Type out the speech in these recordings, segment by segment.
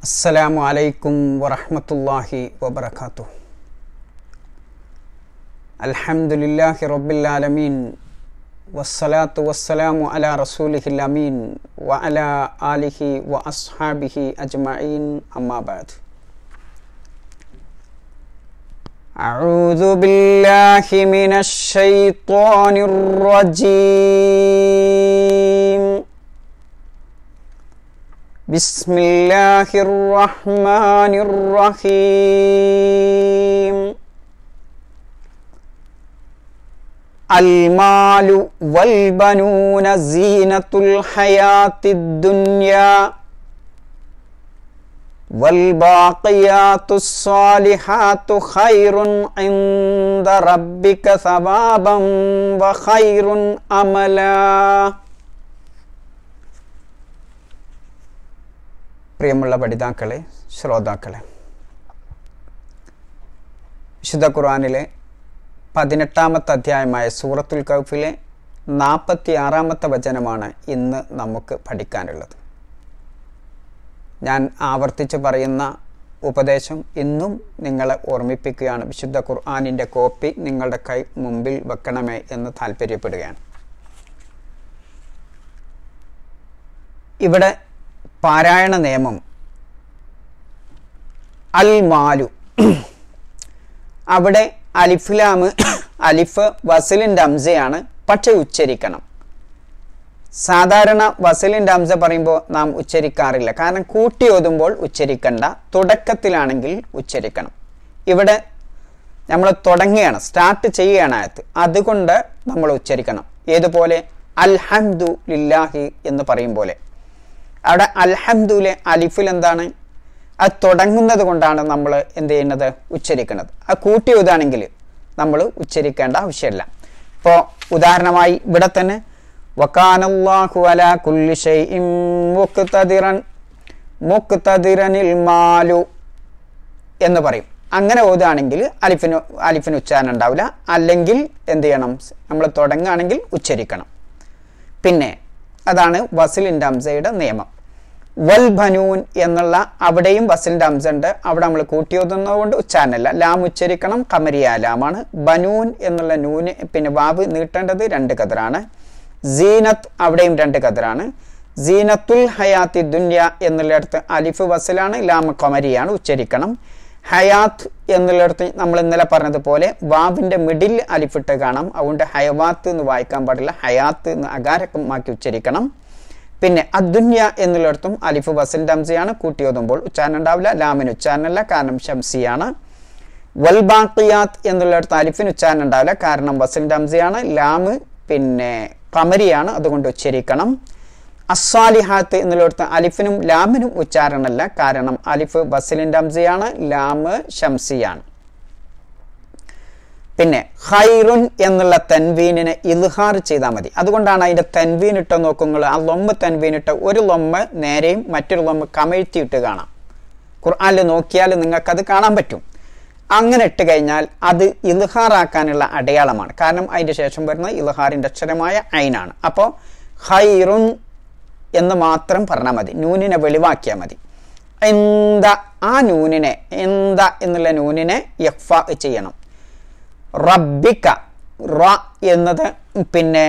അസ്സലാമു അലൈക്കും വറഹ്മത്തുള്ളാഹി വബറകാതുഹു. അൽഹംദുലില്ലാഹി റബ്ബിൽ ആലമീൻ വസ്സലാത്തു വസ്സലാമു അലാ റസൂലിഹിൽ അമീൻ വഅലാ ആലിഹി വഅസ്ഹാബിഹി അജ്മഈൻ അമ്മാ ബഅദ്. അഊദു ബില്ലാഹി മിനശ് ശൈത്വാനിർ റജീം. ബിസ്മില്ലാഹിർ റഹ്മാനിർ റഹീം. അൽമാലു വൽ ബനൂന സീനത്തുൽ ഹയാത്തിദ് ദുനിയാ വൽ ബാഖിയാത്തുസ് സ്വാലിഹാത്തു ഖൈറുൻ ഇൻദ റബ്ബിക സവാബൻ വ ഖൈറുൻ അമലാ. പ്രിയമുള്ള പഠിതാക്കളെ, ശ്രോതാക്കളെ, വിശുദ്ധ ഖുർആനിലെ 18-ാമത്തെ അധ്യായമായ സൂറത്തുൽ കഹ്ഫിലെ 46-ാമത്തെ വചനമാണ് ഇന്ന് നമുക്ക് പഠിക്കാനുള്ളത്. ഞാൻ ആവർത്തിച്ച് പറയുന്ന ഉപദേശം ഇന്നും നിങ്ങളെ ഓർമ്മിപ്പിക്കുകയാണ്. വിശുദ്ധ ഖുർആനിൻ്റെ കോപ്പി നിങ്ങളുടെ കൈ മുമ്പിൽ വെക്കണമേ എന്ന് താല്പര്യപ്പെടുകയാണ്. ഇവിടെ പാരായണ നിയമം അൽ മാലു. അവിടെ അലിഫ്ലാമ് അലിഫ് വസലിൻ്റെ അംസയാണ്, പക്ഷെ ഉച്ചരിക്കണം. സാധാരണ വസലിൻ്റെ അംസ പറയുമ്പോൾ നാം ഉച്ചരിക്കാറില്ല, കാരണം കൂട്ടി ഓതുമ്പോൾ ഉച്ചരിക്കണ്ട, തുടക്കത്തിലാണെങ്കിൽ ഉച്ചരിക്കണം. ഇവിടെ നമ്മൾ തുടങ്ങുകയാണ്, സ്റ്റാർട്ട് ചെയ്യുകയാണ് ആയത്ത്, അതുകൊണ്ട് നമ്മൾ ഉച്ചരിക്കണം. ഏതുപോലെ അൽഹംദു ലില്ലാഹി എന്ന് പറയും പോലെ. അവിടെ അൽഹംദുലെ അലിഫിൽ എന്താണ്? അത് തുടങ്ങുന്നത് കൊണ്ടാണ് നമ്മൾ എന്ത് ചെയ്യുന്നത്? ഉച്ചരിക്കുന്നത്. അത് കൂട്ടി ഓതാണെങ്കിൽ നമ്മൾ ഉച്ചരിക്കേണ്ട ആവശ്യമില്ല. ഇപ്പോൾ ഉദാഹരണമായി ഇവിടെ തന്നെ വകാനല്ലാഹു അലാ കുല്ലി ഷൈഇൻ മുഖ്തദിറനിൽ മാലു എന്ന് പറയും. അങ്ങനെ ഓതുകയാണെങ്കിൽ അലിഫിന് ഉച്ചാരണം ഉണ്ടാവില്ല. അല്ലെങ്കിൽ എന്ത് ചെയ്യണം? നമ്മൾ തുടങ്ങുകയാണെങ്കിൽ ഉച്ചരിക്കണം. പിന്നെ അതാണ് വസലിൻ്റെ അംസയുടെ നിയമം. വൽ ബനൂൻ എന്നുള്ള അവിടെയും വസലിൻ്റെ അംസ ഉണ്ട്. അവിടെ നമ്മൾ കൂട്ടിയോതുന്നത് കൊണ്ട് ഉച്ചാരണമല്ല, ലാം ഉച്ചരിക്കണം. ഖമരിയ ലാമാണ്. ബനൂൻ എന്നുള്ള നൂന് പിന്നെ വാവ് നീട്ടേണ്ടത് 2 ഖദറാണ്. സീനത്ത് അവിടെയും 2 ഖദറാണ്. സീനത്തുൽ ഹയാത്തി ദുനിയ എന്നുള്ളിടത്ത് അലിഫ് വസലാണ്, ലാം ഖമരിയാണ്, ഉച്ചരിക്കണം. ഹയാത്ത് എന്നുള്ളിടത്ത് നമ്മൾ ഇന്നലെ പറഞ്ഞതുപോലെ വാവിൻ്റെ മിഡിൽ അലിഫിട്ട് കാണാം. അതുകൊണ്ട് ഹയവാത്ത് എന്ന് വായിക്കാൻ പാടില്ല, ഹയാത്ത് എന്ന് അകാരമാക്കി ഉച്ചരിക്കണം. പിന്നെ അദ്ദുന്യ എന്നുള്ളിടത്തും അലിഫ് വസലിൻ്റെ അംസയാണ്, കൂട്ടിയോതുമ്പോൾ ഉച്ചാരണം ഉണ്ടാവില്ല. ലാമിന് ഉച്ചാരണമല്ല, കാരണം ശംസിയാണ്. വൽ ബാഖിയാത്ത് എന്നുള്ളിടത്ത് അലിഫിന് ഉച്ചാരണം ഉണ്ടാവില്ല, കാരണം വസലിൻ്റെ അംസയാണ്. ലാമ് പിന്നെ ഖമരിയാണ്, അതുകൊണ്ട് ഉച്ചരിക്കണം. അസ്വാലിഹാത്ത് എന്നുള്ളിടത്ത് അലിഫിനും ലാമിനും ഉച്ചാരണമല്ല, കാരണം അലിഫ് വസലിൻ്റെ അംസയാണ്, ലാമ് ശംസിയാണ്. പിന്നെ ഖൈറുൻ എന്നുള്ള തൻവീനിനെ ഇൽഹാർ ചെയ്താൽ മതി. അതുകൊണ്ടാണ് അതിൻ്റെ തൻവീൻ ഇട്ട് നോക്കുമ്പോൾ ആ ലൊമ്മ് തൻവീനിട്ട് ഒരു ലൊമ്മ് നേരെയും മറ്റൊരു ലൊമ്മ് കമഴ്ത്തിയിട്ട് കാണാം. ഖുർആനിൽ നോക്കിയാൽ നിങ്ങൾക്കത് കാണാൻ പറ്റും. അങ്ങനെ ഇട്ട് കഴിഞ്ഞാൽ അത് ഇൽഹാറാക്കാനുള്ള അടയാളമാണ്, കാരണം അതിൻ്റെ ശേഷം വരുന്ന ഇൽഹാറിൻ്റെ അക്ഷരമായ ഐനാണ്. അപ്പോൾ ഖൈറുൻ എന്ന് മാത്രം പറഞ്ഞാൽ മതി, നൂനിനെ വെളിവാക്കിയാൽ മതി. എന്താ ആ നൂനിനെ, എന്താ എന്നുള്ള നൂനിനെ യഖ്ഫ ചെയ്യണം. റബ്ബിക റ എന്നത് പിന്നെ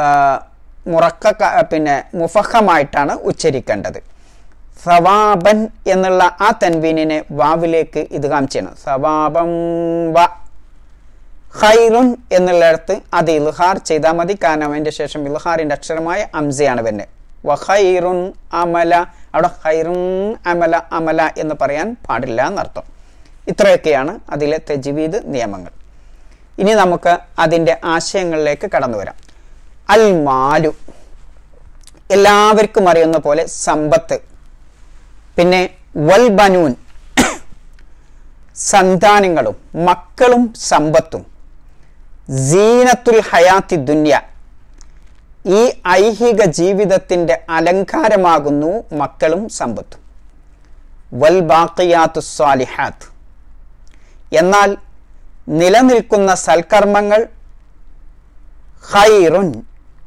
പിന്നെ മുഫഖമായിട്ടാണ് ഉച്ചരിക്കേണ്ടത്. സവാബൻ എന്നുള്ള ആ തൻവീനിനെ വാവിലേക്ക് ഇദ്ഗാം ചെയ്യണം. സവാബം വ. ഖൈറുൻ എന്നുള്ളിടത്ത് അത് ഇൽഹാർ ചെയ്താൽ മതി, കാരണം അതിൻ്റെ ശേഷം ഇൽഹാറിൻ്റെ അക്ഷരമായ അംസയാണ് വരുന്നത്. വ ഖൈറുൻ അമല. അവിടെ ഖൈറുൻ അമല, അമല എന്ന് പറയാൻ പാടില്ല എന്നർത്ഥം. ഇത്രയൊക്കെയാണ് അതിലെ തജ്വീദ് നിയമങ്ങൾ. ഇനി നമുക്ക് അതിൻ്റെ ആശയങ്ങളിലേക്ക് കടന്നു വരാം. അൽ മാലു, എല്ലാവർക്കും അറിയുന്ന പോലെ സമ്പത്ത്. പിന്നെ വൽ ബനൂൻ, സന്താനങ്ങളും മക്കളും സമ്പത്തും. സീനത്തുൽ ഹയാത്തി ദുനിയ, ഈ ഐഹിക ജീവിതത്തിൻ്റെ അലങ്കാരമാകുന്നു മക്കളും സമ്പത്തും. വൽ ബാഖിയാത്തു സ്വാലിഹാത്ത്, എന്നാൽ നിലനിൽക്കുന്ന സൽക്കർമ്മങ്ങൾ ഖൈറുൻ,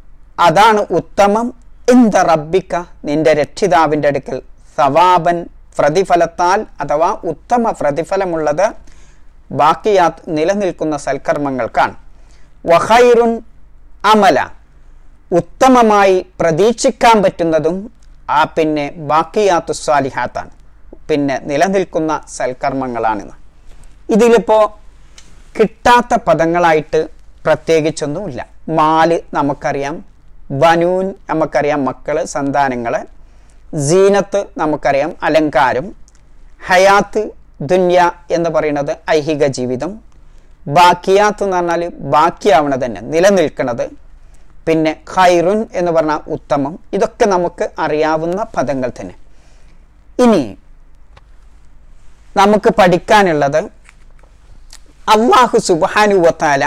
അതാണ് ഉത്തമം. ഇന്ദ റബ്ബിക, നിന്റെ രക്ഷിതാവിൻ്റെ അടുക്കൽ, സവാബൻ, പ്രതിഫലത്താൽ അഥവാ ഉത്തമ പ്രതിഫലമുള്ളത് ബാക്കിയാത്ത് നിലനിൽക്കുന്ന സൽക്കർമ്മങ്ങൾക്കാണ്. വഖൈറുൻ അമല, ഉത്തമമായി പ്രതീക്ഷിക്കാൻ പറ്റുന്നതും പിന്നെ ബാക്കിയാത്തു സ്വാലിഹാത്താണ്, പിന്നെ നിലനിൽക്കുന്ന സൽക്കർമ്മങ്ങളാണെന്ന്. ഇതിലിപ്പോൾ കിട്ടാത്ത പദങ്ങളായിട്ട് പ്രത്യേകിച്ചൊന്നുമില്ല. മാല് നമുക്കറിയാം, ബനൂൻ നമുക്കറിയാം മക്കള് സന്താനങ്ങള്, സീനത്ത് നമുക്കറിയാം അലങ്കാരം, ഹയാത്ത് ദുന്യ എന്ന് പറയുന്നത് ഐഹിക ജീവിതം, ബാക്കിയാത്ത് എന്ന് പറഞ്ഞാൽ ബാക്കിയാവണത് തന്നെ നിലനിൽക്കുന്നത്, പിന്നെ ഖൈറുൻ എന്ന് പറഞ്ഞാൽ ഉത്തമം. ഇതൊക്കെ നമുക്ക് അറിയാവുന്ന പദങ്ങൾ തന്നെ. ഇനി നമുക്ക് പഠിക്കാനുള്ളത് അല്ലാഹു സുബ്ഹാനഹു വ തആല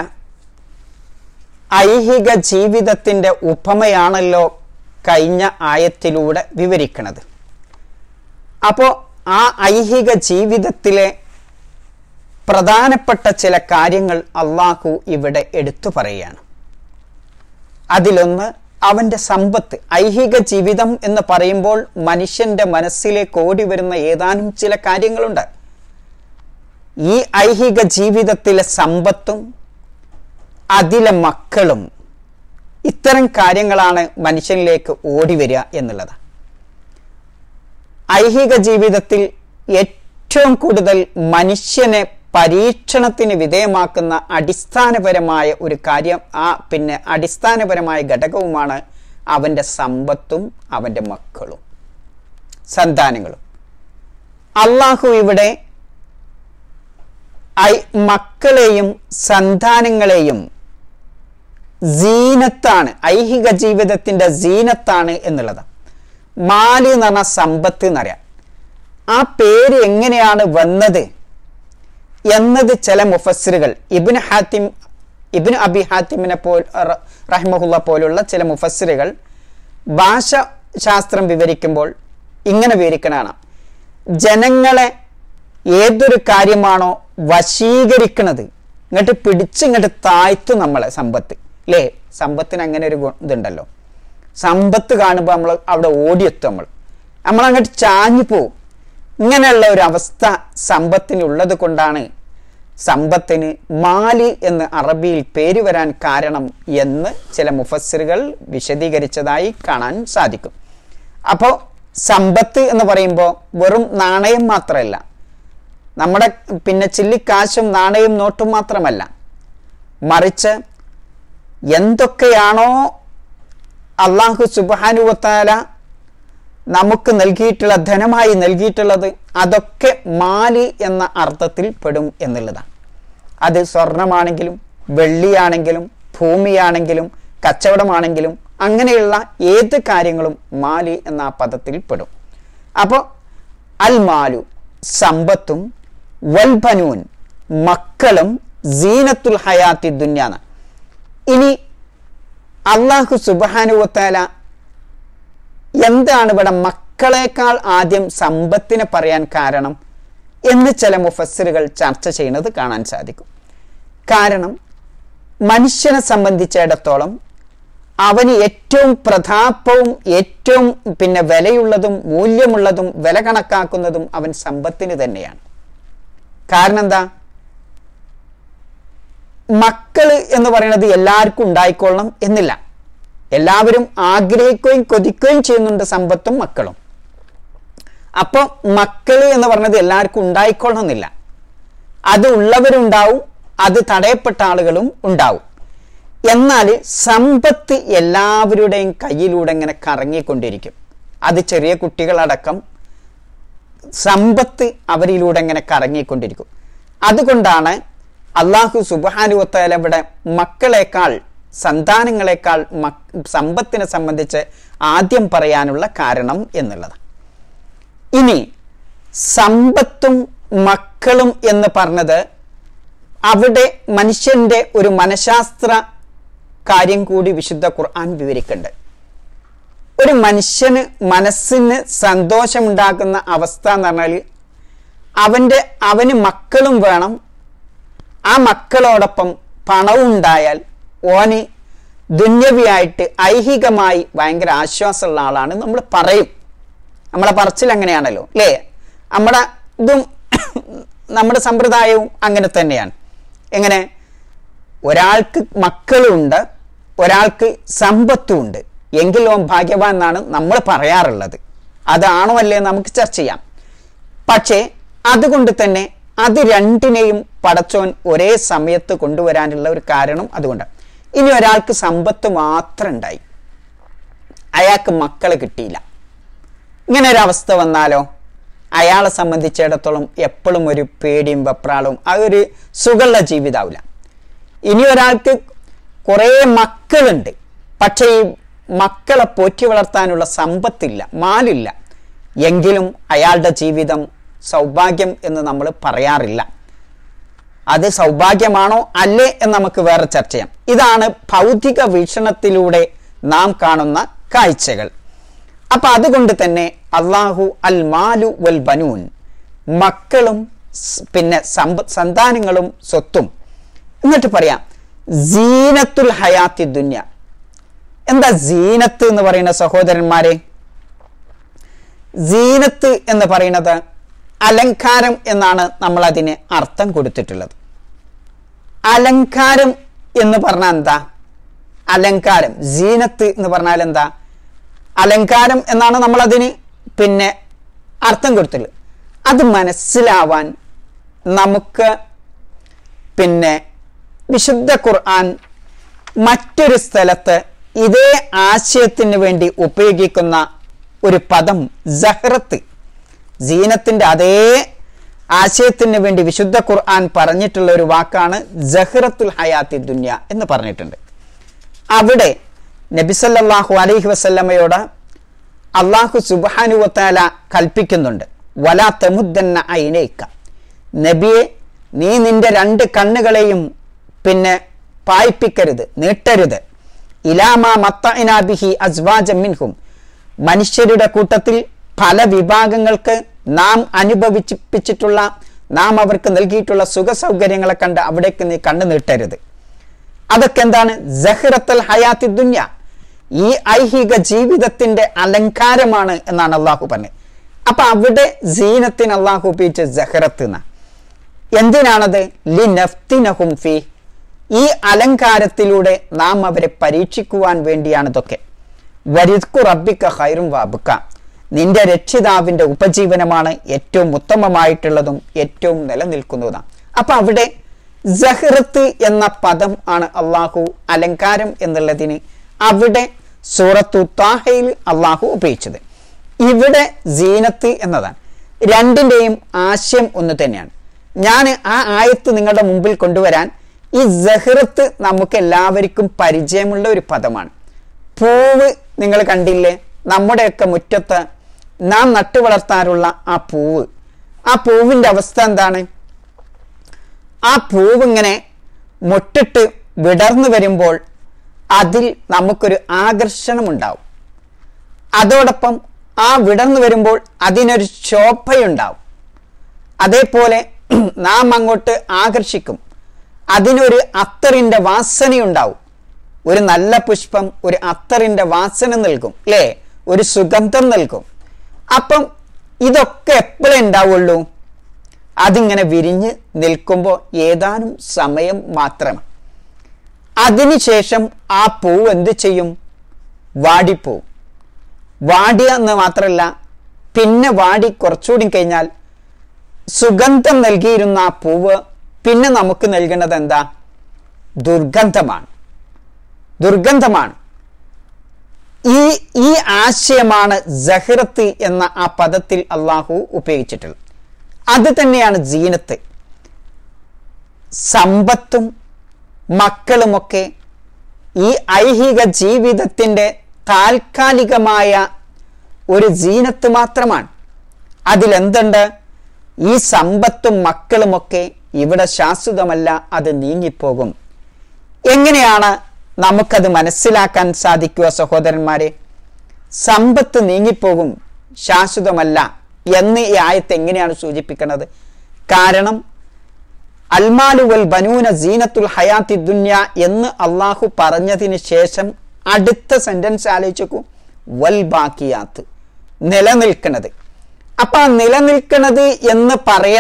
ഐഹിക ജീവിതത്തിൻ്റെ ഉപമയാണല്ലോ കഴിഞ്ഞ ആയത്തിലൂടെ വിവരിക്കുന്നത്. അപ്പോൾ ആ ഐഹിക ജീവിതത്തിലെ പ്രധാനപ്പെട്ട ചില കാര്യങ്ങൾ അല്ലാഹു ഇവിടെ എടുത്തു പറയുകയാണ്. അതിലൊന്ന് അവൻ്റെ സമ്പത്ത്. ഐഹിക ജീവിതം എന്ന് പറയുമ്പോൾ മനുഷ്യൻ്റെ മനസ്സിലേക്ക് ഓടി വരുന്ന ഏതാനും ചില കാര്യങ്ങളുണ്ട്. ഈ ഐഹിക ജീവിതത്തിലെ സമ്പത്തും അതിലെ മക്കളും, ഇത്തരം കാര്യങ്ങളാണ് മനുഷ്യനിലേക്ക് ഓടി വരിക എന്നുള്ളത്. ഐഹിക ജീവിതത്തിൽ ഏറ്റവും കൂടുതൽ മനുഷ്യനെ പരീക്ഷണത്തിന് വിധേയമാക്കുന്ന അടിസ്ഥാനപരമായ ഒരു കാര്യം, പിന്നെ അടിസ്ഥാനപരമായ ഘടകവുമാണ് അവൻ്റെ സമ്പത്തും അവൻ്റെ മക്കളും സന്താനങ്ങളും. അല്ലാഹു ഇവിടെ മക്കളെയും സന്താനങ്ങളെയും സീനത്താണ്, ഐഹിക ജീവിതത്തിൻ്റെ സീനത്താണ് എന്നുള്ളത്. മാല് എന്ന് പറഞ്ഞാൽ സമ്പത്ത് എന്നറിയാം. ആ പേര് എങ്ങനെയാണ് വന്നത് എന്നത് ചില മുഫസ്സിറുകൾ, ഇബ്നു അബി ഹാത്തിമിനെ റഹിമഹുള്ള പോലുള്ള ചില മുഫസ്സിറുകൾ ഭാഷാശാസ്ത്രം വിവരിക്കുമ്പോൾ ഇങ്ങനെ വിവരിക്കണതാണ്: ജനങ്ങളെ ഏതൊരു കാര്യമാണോ വശീകരിക്കുന്നത്, ഇങ്ങോട്ട് പിടിച്ചിങ്ങോട്ട് താഴ്ത്തും നമ്മളെ സമ്പത്ത്. അല്ലേ? സമ്പത്തിന് അങ്ങനെ ഒരു ഇതുണ്ടല്ലോ. സമ്പത്ത് കാണുമ്പോൾ നമ്മൾ അവിടെ ഓടിയെത്തും, നമ്മളങ്ങോട്ട് ചാഞ്ഞു പോവും. ഇങ്ങനെയുള്ള ഒരു അവസ്ഥ സമ്പത്തിനുള്ളത് കൊണ്ടാണ് സമ്പത്തിന് മാലി എന്ന് അറബിയിൽ പേര് വരാൻ കാരണം എന്ന് ചില മുഫസ്സിറുകൾ വിശദീകരിച്ചതായി കാണാൻ സാധിക്കും. അപ്പോൾ സമ്പത്ത് എന്ന് പറയുമ്പോൾ വെറും നാണയം മാത്രമല്ല, നമ്മുടെ പിന്നെ ചില്ലിക്കാശും നാണയം നോട്ടും മാത്രമല്ല, മറിച്ച് എന്തൊക്കെയാണോ അല്ലാഹു സുബ്ഹാനഹു വ തആല നമുക്ക് നൽകിയിട്ടുള്ള ധനമായി നൽകിയിട്ടുള്ളത് അതൊക്കെ മാലി എന്ന അർത്ഥത്തിൽ പെടും എന്നുള്ളതാണ്. അത് സ്വർണമാണെങ്കിലും വെള്ളിയാണെങ്കിലും ഭൂമിയാണെങ്കിലും കച്ചവടമാണെങ്കിലും അങ്ങനെയുള്ള ഏത് കാര്യങ്ങളും മാലി എന്ന പദത്തിൽ പെടും. അപ്പോൾ അൽ മാലു സമ്പത്തും വൽബനൂൻ മക്കളും സീനത്തുൽ ഹയാത്തി ദുന്യാന്ന്. ഇനി അല്ലാഹു സുബ്ഹാനഹു വ തആല എന്താണ് ഇവിടെ മക്കളെക്കാൾ ആദ്യം സമ്പത്തിനെ പറയാൻ കാരണം എന്ന് ചില മുഫസ്സിറുകൾ ചർച്ച ചെയ്യുന്നത് കാണാൻ സാധിക്കും. കാരണം മനുഷ്യനെ സംബന്ധിച്ചിടത്തോളം അവന് ഏറ്റവും പ്രതാപവും ഏറ്റവും പിന്നെ വിലയുള്ളതും മൂല്യമുള്ളതും വില കണക്കാക്കുന്നതും അവൻ സമ്പത്തിന് തന്നെയാണ്. കാരണം എന്താ? മക്കള് എന്ന് പറയുന്നത് എല്ലാവർക്കും ഉണ്ടായിക്കൊള്ളണം എന്നില്ല. എല്ലാവരും ആഗ്രഹിക്കുകയും കൊതിക്കുകയും ചെയ്യുന്നുണ്ട് സമ്പത്തും മക്കളും. അപ്പോൾ മക്കള് എന്ന് പറഞ്ഞത് എല്ലാവർക്കും ഉണ്ടായിക്കൊള്ളണം എന്നില്ല. അത് ഉള്ളവരുണ്ടാവും, അത് തടയപ്പെട്ട ആളുകളും ഉണ്ടാവും. എന്നാൽ സമ്പത്ത് എല്ലാവരുടെയും കയ്യിലൂടെ ഇങ്ങനെ കറങ്ങിക്കൊണ്ടിരിക്കും. അത് ചെറിയ കുട്ടികളടക്കം സമ്പത്ത് അവരിലൂടെ ഇങ്ങനെ കറങ്ങിക്കൊണ്ടിരിക്കും. അതുകൊണ്ടാണ് അല്ലാഹു സുബ്ഹാനഹു വ തആല ഇവിടെ മക്കളെക്കാൾ സന്താനങ്ങളെക്കാൾ സമ്പത്തിനെ സംബന്ധിച്ച് ആദ്യം പറയാനുള്ള കാരണം എന്നുള്ളത്. ഇനി സമ്പത്തും മക്കളും എന്ന് പറഞ്ഞത് അവിടെ മനുഷ്യന്റെ ഒരു മനഃശാസ്ത്ര കാര്യം കൂടി വിശുദ്ധ ഖുർആൻ വിവരിക്കുന്നുണ്ട്. ഒരു മനുഷ്യന് മനസ്സിന് സന്തോഷമുണ്ടാക്കുന്ന അവസ്ഥ എന്ന് പറഞ്ഞാൽ അവന് മക്കളും വേണം. ആ മക്കളോടൊപ്പം പണവും ഉണ്ടായാൽ ഓന് ദുന്യവിയായിട്ട് ഐഹികമായി ഭയങ്കര ആശ്വാസമുള്ള ആളാണ് നമ്മൾ പറയും. നമ്മളെ പറച്ചിൽ അങ്ങനെയാണല്ലോ, അല്ലേ? നമ്മുടെ ഇതും നമ്മുടെ സമ്പ്രദായവും അങ്ങനെ തന്നെയാണ്. എങ്ങനെ? ഒരാൾക്ക് മക്കളുണ്ട്, ഒരാൾക്ക് സമ്പത്തുമുണ്ട്, എങ്കിലും ഭാഗ്യവാൻ എന്നാണ് നമ്മൾ പറയാറുള്ളത്. അതാണോ അല്ലേ നമുക്ക് ചർച്ച ചെയ്യാം. പക്ഷേ അതുകൊണ്ട് തന്നെ അത് രണ്ടിനെയും പടച്ചോൻ ഒരേ സമയത്ത് കൊണ്ടുവരാനുള്ള ഒരു കാരണം അതുകൊണ്ടാണ്. ഇനി ഒരാൾക്ക് സമ്പത്ത് മാത്രം ഉണ്ടായി, അയാൾക്ക് മക്കളെ കിട്ടിയില്ല, ഇങ്ങനെ ഒരു അവസ്ഥ വന്നാലോ അയാളെ സംബന്ധിച്ചിടത്തോളം എപ്പോഴും ഒരു പേടിയും വെപ്രാളവും, അതൊരു സുഖമുള്ള ജീവിതമാവില്ല. ഇനി ഒരാൾക്ക് കുറേ മക്കളുണ്ട്, പക്ഷേ ഈ മക്കളെ പോറ്റി വളർത്താനുള്ള സമ്പത്തില്ല, മാലില്ല, എങ്കിലും അയാളുടെ ജീവിതം സൗഭാഗ്യം എന്ന് നമ്മൾ പറയാറില്ല. അത് സൗഭാഗ്യമാണോ അല്ലേ എന്ന് നമുക്ക് വേറെ ചർച്ച ചെയ്യാം. ഇതാണ് ഭൗതിക വീക്ഷണത്തിലൂടെ നാം കാണുന്ന കാഴ്ചകൾ. അപ്പൊ അതുകൊണ്ട് തന്നെ അള്ളാഹു അൽ മാലു വൽ ബനൂൻ, മക്കളും പിന്നെ സന്താനങ്ങളും സ്വത്തും, എന്നിട്ട് പറയാം സീനത്തുൽ ഹയാത്തി ദുന്യ. എന്താ സീനത്ത് എന്ന് പറയുന്ന സഹോദരന്മാരെ? സീനത്ത് എന്ന് പറയുന്നത് അലങ്കാരം എന്നാണ് നമ്മൾ അതിന് അർത്ഥം കൊടുത്തിട്ടുള്ളത്. അലങ്കാരം എന്ന് പറഞ്ഞാൽ എന്താ? അലങ്കാരം, സീനത്ത് എന്ന് പറഞ്ഞാൽ എന്താ? അലങ്കാരം എന്നാണ് നമ്മൾ അതിന് പിന്നെ അർത്ഥം കൊടുത്തുള്ളത്. അത് മനസ്സിലാവാൻ നമുക്ക് പിന്നെ വിശുദ്ധ ഖുർആൻ മറ്റൊരു സ്ഥലത്ത് ഇതേ ആശയത്തിന് വേണ്ടി ഉപയോഗിക്കുന്ന ഒരു പദം സഹ്റത്ത്, സീനത്തിന്റെ അതേ ആശയത്തിന് വേണ്ടി വിശുദ്ധ ഖുർആൻ പറഞ്ഞിട്ടുള്ള ഒരു വാക്കാണ് സഹ്റത്തുൽ ഹയാത്തി ദുന്യ എന്ന് പറഞ്ഞിട്ടുണ്ട്. അവിടെ നബി സല്ലല്ലാഹു അലൈഹി വസല്ലമയോട് അല്ലാഹു സുബ്ഹാനഹു വ തആല കൽപ്പിക്കുന്നുണ്ട്, വലാ തമുദ്ദന്ന ഐനൈക, നബിയെ നീ നിന്റെ രണ്ട് കണ്ണുകളെയും പിന്നെ പായിപ്പിക്കരുത്, നീട്ടരുത്, ഇലാമാ മത്തഅനാ ബിഹി അസ്വാജൻ മിൻഹും, മനുഷ്യരുടെ കൂട്ടത്തിൽ പല വിഭാഗങ്ങൾക്ക് നാം അനുഭവിപ്പിച്ചിട്ടുള്ള, നാം അവർക്ക് നൽകിയിട്ടുള്ള സുഖ സൗകര്യങ്ങളെ കണ്ട് അവിടേക്ക് നീ കണ്ണു നീട്ടരുത്. അതൊക്കെ എന്താണ്? സഹ്റത്തുൽ ഹയാത്തി ദുന്യ, ഈ ഐഹിക ജീവിതത്തിന്റെ അലങ്കാരമാണ് എന്നാണ് അള്ളാഹു പറഞ്ഞത്. അപ്പൊ അവിടെ സീനത്തിന് അള്ളാഹു ഉപയോഗിച്ച സഹ്റത്ത് എന്ന. എന്തിനാണത്? ലിനഫ്തിനഹും ഫീ, ഈ അലങ്കാരത്തിലൂടെ നാം അവരെ പരീക്ഷിക്കുവാൻ വേണ്ടിയാണ് ഇതൊക്കെ. വരിസ്കു റബ്ബിക ഖൈറും വഅബ്ക, നിന്റെ രക്ഷിതാവിന്റെ ഉപജീവനമാണ് ഏറ്റവും ഉത്തമമായിട്ടുള്ളതും ഏറ്റവും നിലനിൽക്കുന്നതാണ്. അപ്പൊ അവിടെ സഹ്റത്ത് എന്ന പദം ആണ് അള്ളാഹു അലങ്കാരം എന്നുള്ളതിന് അവിടെ സൂറത്തു താഹയിൽ അള്ളാഹു ഉപയോഗിച്ചത്. ഇവിടെ സീനത്ത് എന്നതാണ്. രണ്ടിന്റെയും ആശയം ഒന്ന് തന്നെയാണ്. ഞാൻ ആ ആയത്ത് നിങ്ങളുടെ മുമ്പിൽ കൊണ്ടുവരാൻ, ഈ സഹ്റത്ത് നമുക്ക് എല്ലാവർക്കും പരിചയമുള്ള ഒരു പദമാണ്. പൂവ് നിങ്ങൾ കണ്ടില്ലേ? നമ്മുടെയൊക്കെ മുറ്റത്ത് നാം നട്ടു വളർത്താറുള്ള ആ പൂവ്, ആ പൂവിൻ്റെ അവസ്ഥ എന്താണ്? ആ പൂവ് ഇങ്ങനെ മുട്ടിട്ട് വിടർന്നു വരുമ്പോൾ അതിൽ നമുക്കൊരു ആകർഷണമുണ്ടാവും. അതോടൊപ്പം ആ വിടർന്നു വരുമ്പോൾ അതിനൊരു ശോഭയുണ്ടാവും. അതേപോലെ നാം അങ്ങോട്ട് ആകർഷിക്കും, അതിനൊരു അത്തറിൻ്റെ വാസനയുണ്ടാവും. ഒരു നല്ല പുഷ്പം ഒരു അത്തറിൻ്റെ വാസന നൽകും, അല്ലേ? ഒരു സുഗന്ധം നൽകും. അപ്പം ഇതൊക്കെ എപ്പോഴേ ഉണ്ടാവുള്ളൂ? അതിങ്ങനെ വിരിഞ്ഞ് നിൽക്കുമ്പോൾ ഏതാനും സമയം മാത്രമാണ്. അതിനുശേഷം ആ പൂവ് എന്ത് ചെയ്യും? വാടിപ്പോവും. വാടിയ എന്ന് മാത്രമല്ല, പിന്നെ വാടി കുറച്ചുകൂടി കഴിഞ്ഞാൽ സുഗന്ധം നൽകിയിരുന്ന ആ പൂവ് പിന്നെ നമുക്ക് നൽകുന്നത് എന്താ? ദുർഗന്ധമാണ്. ഈ ആശയമാണ് സഹ്റത്ത് എന്ന ആ പദത്തിൽ അള്ളാഹു ഉപയോഗിച്ചിട്ടുള്ളത്. അത് തന്നെയാണ് സീനത്ത്. സമ്പത്തും മക്കളുമൊക്കെ ഈ ഐഹിക ജീവിതത്തിൻ്റെ താൽക്കാലികമായ ഒരു സീനത്ത് മാത്രമാണ്. അതിലെന്തുണ്ട്? ഈ സമ്പത്തും മക്കളുമൊക്കെ ഇവിടെ ശാശ്വതമല്ല, അത് നീങ്ങിപ്പോകും. എങ്ങനെയാണ് നമുക്കത് മനസ്സിലാക്കാൻ സാധിക്കുക സഹോദരന്മാരെ? സമ്പത്ത് നീങ്ങിപ്പോകും, ശാശ്വതമല്ല എന്ന് ഈ ആയത്ത് എങ്ങനെയാണ് സൂചിപ്പിക്കുന്നത്? കാരണം അൽമാലു വൽ ബനൂന സീനത്തുൽ ഹയാത്തി ദുന്യ എന്ന് അള്ളാഹു പറഞ്ഞതിന് ശേഷം അടുത്ത സെന്റൻസ് ആലോചിച്ചു, വൽ ബാക്കിയാത്ത്, നിലനിൽക്കുന്നത്. അപ്പൊ നിലനിൽക്കണത് എന്ന്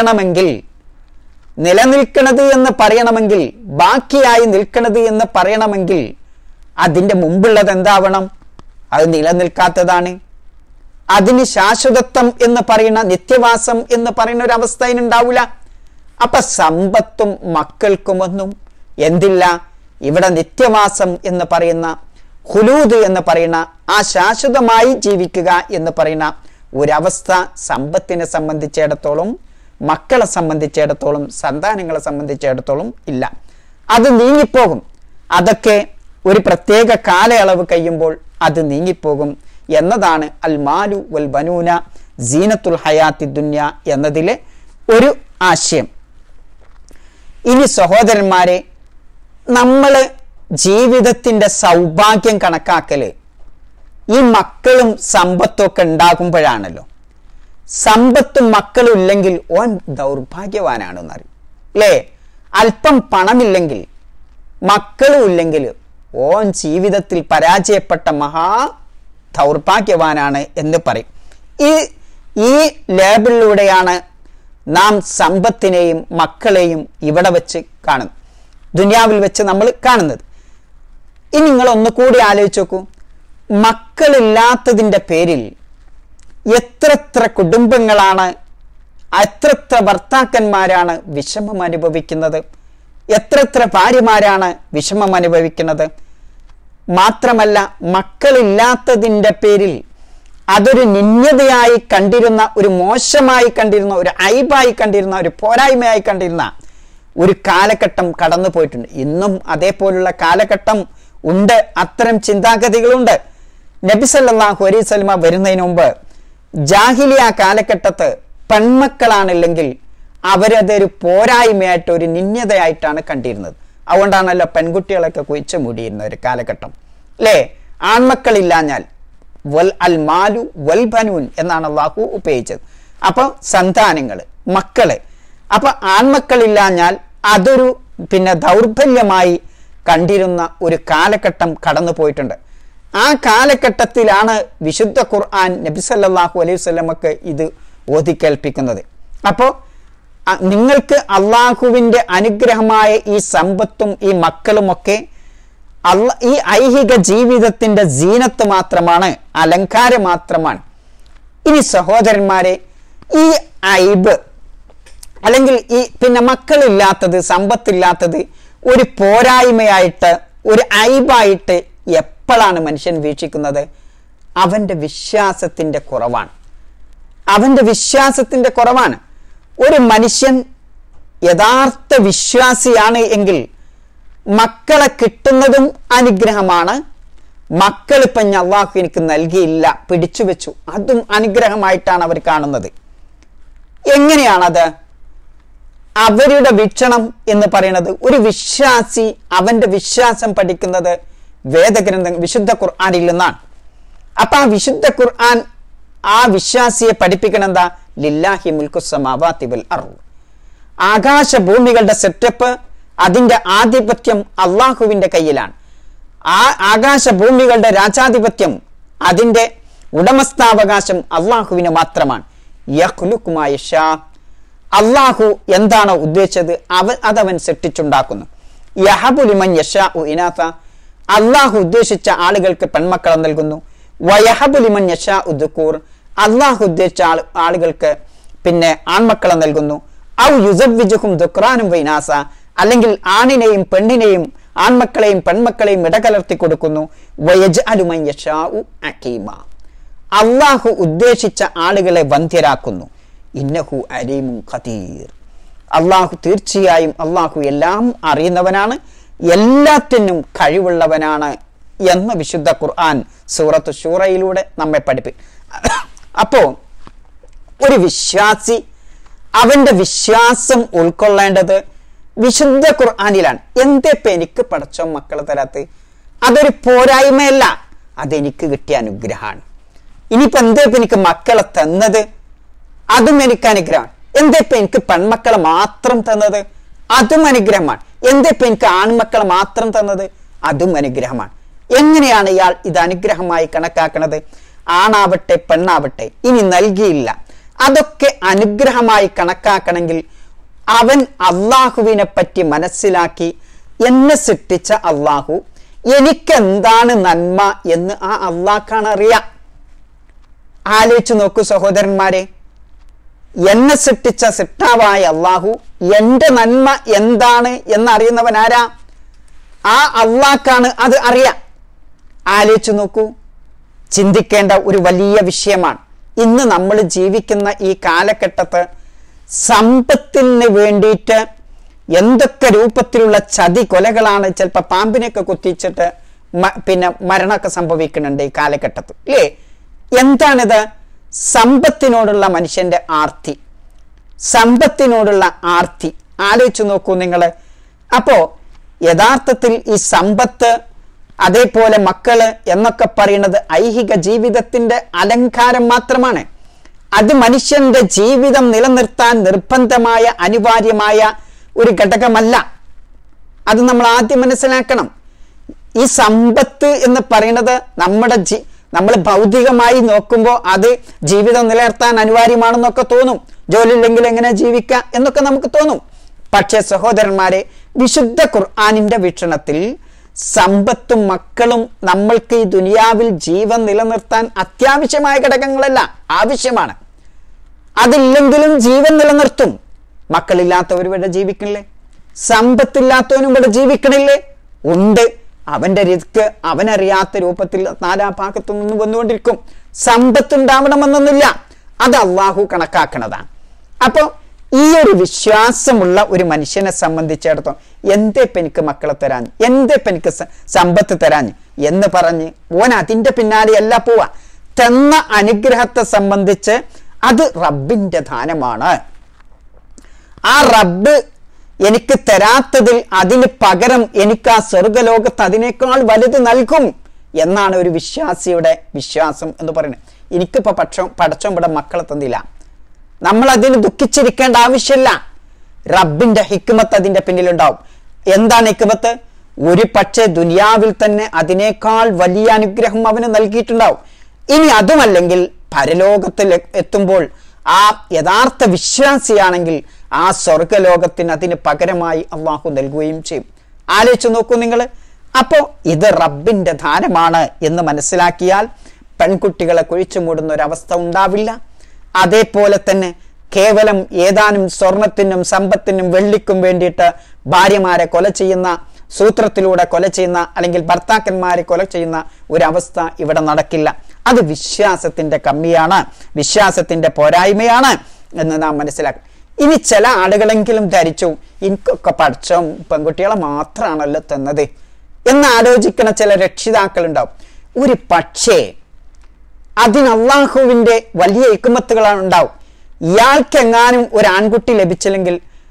പറയണമെങ്കിൽ ബാക്കിയായി നിൽക്കണത് എന്ന് പറയണമെങ്കിൽ അതിൻ്റെ മുമ്പുള്ളത് എന്താവണം? അത് നിലനിൽക്കാത്തതാണ്. അതിന് ശാശ്വതത്വം എന്ന് പറയുന്ന, നിത്യവാസം എന്ന് പറയുന്ന ഒരു അവസ്ഥ ഉണ്ടാവില്ല. അപ്പൊ സമ്പത്തും മക്കൾക്കുമൊന്നും എന്തില്ല? ഇവിടെ നിത്യവാസം എന്ന് പറയുന്ന, ഖുലൂദ് എന്ന് പറയുന്ന, ആ ശാശ്വതമായി ജീവിക്കുക എന്ന് പറയുന്ന ഒരവസ്ഥ സമ്പത്തിനെ സംബന്ധിച്ചിടത്തോളം, മക്കളെ സംബന്ധിച്ചിടത്തോളം, സന്താനങ്ങളെ സംബന്ധിച്ചിടത്തോളം ഇല്ല. അത് നീങ്ങിപ്പോകും. അതൊക്കെ ഒരു പ്രത്യേക കാലയളവ് കഴിയുമ്പോൾ അത് നീങ്ങിപ്പോകും എന്നതാണ് അൽ മാലു വൽ ബനൂന സീനത്തുൽ ഹയാത്തി ദുന്യ എന്നതിലെ ഒരു ആശയം. ഇനി സഹോദരന്മാരെ, നമ്മൾ ജീവിതത്തിൻ്റെ സൗഭാഗ്യം കണക്കാക്കല് ഈ മക്കളും സമ്പത്തും ഒക്കെ ഉണ്ടാകുമ്പോഴാണല്ലോ. സമ്പത്തും മക്കളും ഇല്ലെങ്കിൽ ഓൻ ദൗർഭാഗ്യവാനാണെന്നറിയും അല്ലേ? അല്പം പണമില്ലെങ്കിൽ, മക്കളും ഇല്ലെങ്കിൽ ഓൻ ജീവിതത്തിൽ പരാജയപ്പെട്ട മഹാ ദൗർഭാഗ്യവാനാണ് എന്ന് പറയും. ഈ ലേബിളിലൂടെയാണ് നാം സമ്പത്തിനെയും മക്കളെയും ഇവിടെ വെച്ച് കാണുന്നത്, ദുനിയാവിൽ വെച്ച് നമ്മൾ കാണുന്നത്. ഇനി നിങ്ങൾ ഒന്നുകൂടി ആലോചിച്ച് നോക്കൂ. മക്കളില്ലാത്തതിൻ്റെ പേരിൽ എത്ര കുടുംബങ്ങളാണ്, എത്ര ഭർത്താക്കന്മാരാണ് വിഷമം അനുഭവിക്കുന്നത്, എത്ര ഭാര്യമാരാണ് വിഷമം അനുഭവിക്കുന്നത്. മാത്രമല്ല, മക്കളില്ലാത്തതിൻ്റെ പേരിൽ അതൊരു നിന്ദ്യതയായി കണ്ടിരുന്ന, ഒരു മോശമായി കണ്ടിരുന്ന, ഒരു ഐബായി കണ്ടിരുന്ന, ഒരു പോരായ്മയായി കണ്ടിരുന്ന ഒരു കാലഘട്ടം കടന്നു പോയിട്ടുണ്ട്. ഇന്നും അതേപോലുള്ള കാലഘട്ടം ഉണ്ട്, അത്തരം ചിന്താഗതികളുണ്ട്. നബി സല്ലല്ലാഹു അലൈഹി വസല്ലമ വരുന്നതിന് മുമ്പ് ജാഹിലിയ കാലഘട്ടത്ത് പെൺമക്കളാണില്ലെങ്കിൽ അവരതൊരു പോരായ്മയായിട്ട്, ഒരു നിന്ദ്യതയായിട്ടാണ് കണ്ടിരുന്നത്. അതുകൊണ്ടാണല്ലോ പെൺകുട്ടികളൊക്കെ കുഴിച്ചു മൂടിയിരുന്ന ഒരു കാലഘട്ടം അല്ലേ? ആൺമക്കളില്ലാഞ്ഞാൽ വൽ അൽ മാലു വൽ ബനൂൻ എന്നാണ് അള്ളാഹു ഉപയോഗിച്ചത്. അപ്പൊ സന്താനങ്ങൾ, മക്കള്. അപ്പൊ ആൺമക്കളില്ലാഞ്ഞാൽ അതൊരു ദൗർബല്യമായി കണ്ടിരുന്ന ഒരു കാലഘട്ടം കടന്നു പോയിട്ടുണ്ട്. ആ കാലഘട്ടത്തിലാണ് വിശുദ്ധ ഖുർആൻ നബി സല്ലല്ലാഹു അലൈഹി വസല്ലമക്ക് ഇത് ഓതിക്കേൽപ്പിക്കുന്നത്. അപ്പോൾ നിങ്ങൾക്ക് അള്ളാഹുവിൻ്റെ അനുഗ്രഹമായ ഈ സമ്പത്തും ഈ മക്കളുമൊക്കെ ഈ ഐഹിക ജീവിതത്തിൻ്റെ സീനത്ത് മാത്രമാണ്, അലങ്കാരം മാത്രമാണ്. ഇനി സഹോദരന്മാരെ, ഈ ഐബ് അല്ലെങ്കിൽ ഈ മക്കളില്ലാത്തത്, സമ്പത്തില്ലാത്തത് ഒരു പോരായ്മയായിട്ട്, ഒരു ഐബായിട്ട് എപ്പോഴാണ് മനുഷ്യൻ വീക്ഷിക്കുന്നത്? അവൻ്റെ വിശ്വാസത്തിൻ്റെ കുറവാണ്. ഒരു മനുഷ്യൻ യഥാർത്ഥ വിശ്വാസിയാണ് എങ്കിൽ മക്കളെ കിട്ടുന്നതും അനുഗ്രഹമാണ്. മക്കളിപ്പം അള്ളാഹു എനിക്ക് നൽകിയില്ല, പിടിച്ചു വെച്ചു, അതും അനുഗ്രഹമായിട്ടാണ് അവർ കാണുന്നത്. എങ്ങനെയാണത്? അവരുടെ വീക്ഷണം എന്ന് പറയുന്നത്, ഒരു വിശ്വാസി അവൻ്റെ വിശ്വാസം പഠിക്കുന്നത് വേദഗ്രന്ഥം, വിശുദ്ധ ഖുർആനിൽ നിന്നാണ്. അപ്പൊ ആ വിശുദ്ധ ഖുർആൻ ആ വിശ്വാസിയെ പഠിപ്പിക്കണം എന്താ? ലില്ലാഹി മുൽക്കുസ് സമാവാതി വൽ അർദ്. ആകാശഭൂമികളുടെ സെറ്റപ്പ്, അതിൻ്റെ ആധിപത്യം അള്ളാഹുവിൻ്റെ കയ്യിലാണ്. ആ ആകാശഭൂമികളുടെ രാജാധിപത്യം, അതിൻ്റെ ഉടമസ്ഥാവകാശം അള്ളാഹുവിന് മാത്രമാണ്. യഖ്ലുഖു മാ യശാ. അള്ളാഹു എന്താണോ ഉദ്ദേശിച്ചത് അതവൻ സൃഷ്ടിച്ചുണ്ടാക്കുന്നു. യഹബു ലിമൻ യശാഉ ഇനാഥ. അള്ളാഹു ഉദ്ദേശിച്ച ആളുകൾക്ക് പെൺമക്കളെ നൽകുന്നു. വയഹബു ലിമൻ യശാഉ ദുകൂർ. അള്ളാഹു ഉദ്ദേശിച്ച ആളുകൾക്ക് ആൺമക്കളെ നൽകുന്നു. ഔ യുസവ്വിജുഹും ദുക്റാനും വൈനാസ. അല്ലെങ്കിൽ ആണിനെയും പെണ്ണിനെയും, ആൺമക്കളെയും പെൺമക്കളെയും ഇടകലർത്തി കൊടുക്കുന്നു. വയജ്അലു മൻ യശാഉ അഖീമ. അള്ളാഹു ഉദ്ദേശിച്ച ആളുകളെ വന്ധ്യരാക്കുന്നു. ഇന്നഹു അലീമുൻ ഖദീർ. അള്ളാഹു തീർച്ചയായും അള്ളാഹു എല്ലാം അറിയുന്നവനാണ്, എല്ലാത്തിനും കഴിവുള്ളവനാണ് എന്ന് വിശുദ്ധ ഖുർആൻ സൂറത്ത് ശൂറയിലൂടെ നമ്മെ പഠിപ്പിക്കും. അപ്പോ ഒരു വിശ്വാസി അവന്റെ വിശ്വാസം ഉൾക്കൊള്ളേണ്ടത് വിശുദ്ധ ഖുർആനിലാണ്. എന്തേപ്പം എനിക്ക് പടച്ചോ മക്കളെ തരാത്ത്? അതൊരു പോരായ്മയല്ല, അതെനിക്ക് കിട്ടിയ അനുഗ്രഹമാണ്. ഇനിയിപ്പോൾ എന്തേപ്പം എനിക്ക് മക്കളെ തന്നത്? അതും എനിക്ക് അനുഗ്രഹമാണ്. എന്തേപ്പം എനിക്ക് പെൺമക്കളെ മാത്രം തന്നത്? അതും അനുഗ്രഹമാണ്. എന്തേപ്പം എനിക്ക് ആൺമക്കളെ മാത്രം തന്നത്? അതും അനുഗ്രഹമാണ്. എങ്ങനെയാണ് ഇയാൾ ഇത് അനുഗ്രഹമായി കണക്കാക്കണത്? ആണാവട്ടെ പെണ്ണാവട്ടെ, ഇനി നൽകിയില്ല, അതൊക്കെ അനുഗ്രഹമായി കണക്കാക്കണമെങ്കിൽ അവൻ അള്ളാഹുവിനെ പറ്റി മനസ്സിലാക്കി എന്നെ സൃഷ്ടിച്ച അള്ളാഹു എനിക്കെന്താണ് നന്മ എന്ന് ആ അള്ളാഹ്ക്കാണ് അറിയാം. ആലോചിച്ചു നോക്കൂ സഹോദരന്മാരെ, എന്നെ സൃഷ്ടിച്ച സൃഷ്ടാവായ അള്ളാഹു എൻ്റെ നന്മ എന്താണ് എന്നറിയുന്നവൻ ആരാ? ആ അള്ളാഹ്ക്കാണ് അത് അറിയാം. ആലോചിച്ചു നോക്കൂ, ചിന്തിക്കേണ്ട ഒരു വലിയ വിഷയമാണ്. ഇന്ന് നമ്മൾ ജീവിക്കുന്ന ഈ കാലഘട്ടത്ത് സമ്പത്തിന് വേണ്ടിയിട്ട് എന്തൊക്കെ രൂപത്തിലുള്ള ചതി കൊലകളാണ്, ചിലപ്പോൾ പാമ്പിനെയൊക്കെ കുത്തിച്ചിട്ട് പിന്നെ മരണമൊക്കെ സംഭവിക്കുന്നുണ്ട് ഈ കാലഘട്ടത്തിൽ, അല്ലേ? എന്താണിത്? സമ്പത്തിനോടുള്ള മനുഷ്യന്റെ ആർത്തി, സമ്പത്തിനോടുള്ള ആർത്തി. ആലോചിച്ചു നോക്കൂ നിങ്ങൾ. അപ്പോ യഥാർത്ഥത്തിൽ ഈ സമ്പത്ത്, അതേപോലെ മക്കള് എന്നൊക്കെ പറയുന്നത് ഐഹിക ജീവിതത്തിന്റെ അലങ്കാരം മാത്രമാണ്. അത് മനുഷ്യന്റെ ജീവിതം നിലനിർത്താൻ നിർബന്ധമായ അനിവാര്യമായ ഒരു ഘടകമല്ല. അത് നമ്മൾ ആദ്യം മനസ്സിലാക്കണം. ഈ സമ്പത്ത് എന്ന് പറയുന്നത് നമ്മൾ ഭൗതികമായി നോക്കുമ്പോൾ അത് ജീവിതം നിലനിർത്താൻ അനിവാര്യമാണെന്നൊക്കെ തോന്നും. ജോലി ഇല്ലെങ്കിൽ എങ്ങനെ ജീവിക്കാം എന്നൊക്കെ നമുക്ക് തോന്നും. പക്ഷേ സഹോദരന്മാരെ, വിശുദ്ധ ഖുർആനിന്റെ വീക്ഷണത്തിൽ സമ്പത്തും മക്കളും നമ്മൾക്ക് ഈ ദുനിയാവിൽ ജീവൻ നിലനിർത്താൻ അത്യാവശ്യമായ ഘടകങ്ങളല്ല, ആവശ്യമാണ്. അതില്ലെങ്കിലും ജീവൻ നിലനിർത്തും. മക്കളില്ലാത്തവർ ഇവിടെ ജീവിക്കണില്ലേ? സമ്പത്തില്ലാത്തവനും ഇവിടെ ജീവിക്കണില്ലേ? ഉണ്ട്. അവന്റെ റിസ്ക് അവനറിയാത്ത രൂപത്തിൽ നാലാ ഭാഗത്തു നിന്ന് വന്നുകൊണ്ടിരിക്കും. സമ്പത്തുണ്ടാവണമെന്നൊന്നുമില്ല, അത് അള്ളാഹു കണക്കാക്കണതാണ്. അപ്പൊ ഈ ഒരു വിശ്വാസമുള്ള ഒരു മനുഷ്യനെ സംബന്ധിച്ചിടത്തോളം എന്തേപ്പം എനിക്ക് മക്കളെ തരാഞ്ഞ്, എന്തേപ്പം എനിക്ക് സമ്പത്ത് തരാഞ്ഞ് എന്ന് പറഞ്ഞ് ഓൻ അതിൻ്റെ പിന്നാലെയല്ല പോവാ. തന്ന അനുഗ്രഹത്തെ സംബന്ധിച്ച് അത് റബ്ബിന്റെ ദാനമാണ്. ആ റബ്ബ് എനിക്ക് തരാത്തതിൽ അതിന് പകരം എനിക്ക് ആ സ്വർഗലോകത്ത് അതിനേക്കാൾ വലുത് നൽകും എന്നാണ് ഒരു വിശ്വാസിയുടെ വിശ്വാസം എന്ന് പറയുന്നത്. എനിക്കിപ്പോൾ പടച്ചോൻ ഇവിടെ മക്കളെ തന്നില്ല, നമ്മൾ അതിന് ദുഃഖിച്ചിരിക്കേണ്ട ആവശ്യമില്ല. റബ്ബിന്റെ ഹിക്മത്ത് അതിന്റെ പിന്നിലുണ്ടാവും. എന്താണ് ഹിക്മത്ത്? ഒരു പക്ഷേ ദുനിയാവിൽ തന്നെ അതിനേക്കാൾ വലിയ അനുഗ്രഹം അവന് നൽകിയിട്ടുണ്ടാവും. ഇനി അതുമല്ലെങ്കിൽ പരലോകത്തിൽ എത്തുമ്പോൾ ആ യഥാർത്ഥ വിശ്വാസിയാണെങ്കിൽ ആ സ്വർഗലോകത്തിന് അതിന് പകരമായി അള്ളാഹു നൽകുകയും ചെയ്യും. ആലോചിച്ച് നോക്കൂ നിങ്ങൾ. അപ്പോൾ ഇത് റബ്ബിന്റെ ദാനമാണ് എന്ന് മനസ്സിലാക്കിയാൽ പെൺകുട്ടികളെ കുഴിച്ചു മൂടുന്ന ഒരവസ്ഥ ഉണ്ടാവില്ല. അതേപോലെ തന്നെ കേവലം ഏതാനും സ്വർണത്തിനും സമ്പത്തിനും വെള്ളിക്കും വേണ്ടിയിട്ട് ഭാര്യമാരെ കൊല ചെയ്യുന്ന, സൂത്രത്തിലൂടെ കൊല ചെയ്യുന്ന, അല്ലെങ്കിൽ ഭർത്താക്കന്മാരെ കൊല ചെയ്യുന്ന ഒരവസ്ഥ ഇവിടെ നടക്കില്ല. അത് വിശ്വാസത്തിന്റെ കമ്മിയാണ്, വിശ്വാസത്തിന്റെ പോരായ്മയാണ് എന്ന് നാം മനസ്സിലാക്കും. ഇനി ചില ആളുകളെങ്കിലും ധരിച്ചു എനിക്കൊക്കെ പഠിച്ചോ പെൺകുട്ടികളെ മാത്രമാണല്ലോ തന്നത് എന്ന് ആലോചിക്കുന്ന ചില രക്ഷിതാക്കളുണ്ടാവും. ഒരു പക്ഷേ അതിന് അള്ളാഹുവിന്റെ വലിയ ഹിക്മത്തുകളാണ് ഉണ്ടാവും. ഇയാൾക്കെങ്ങാനും ഒരു ആൺകുട്ടി ലഭിച്ചില്ലെങ്കിൽ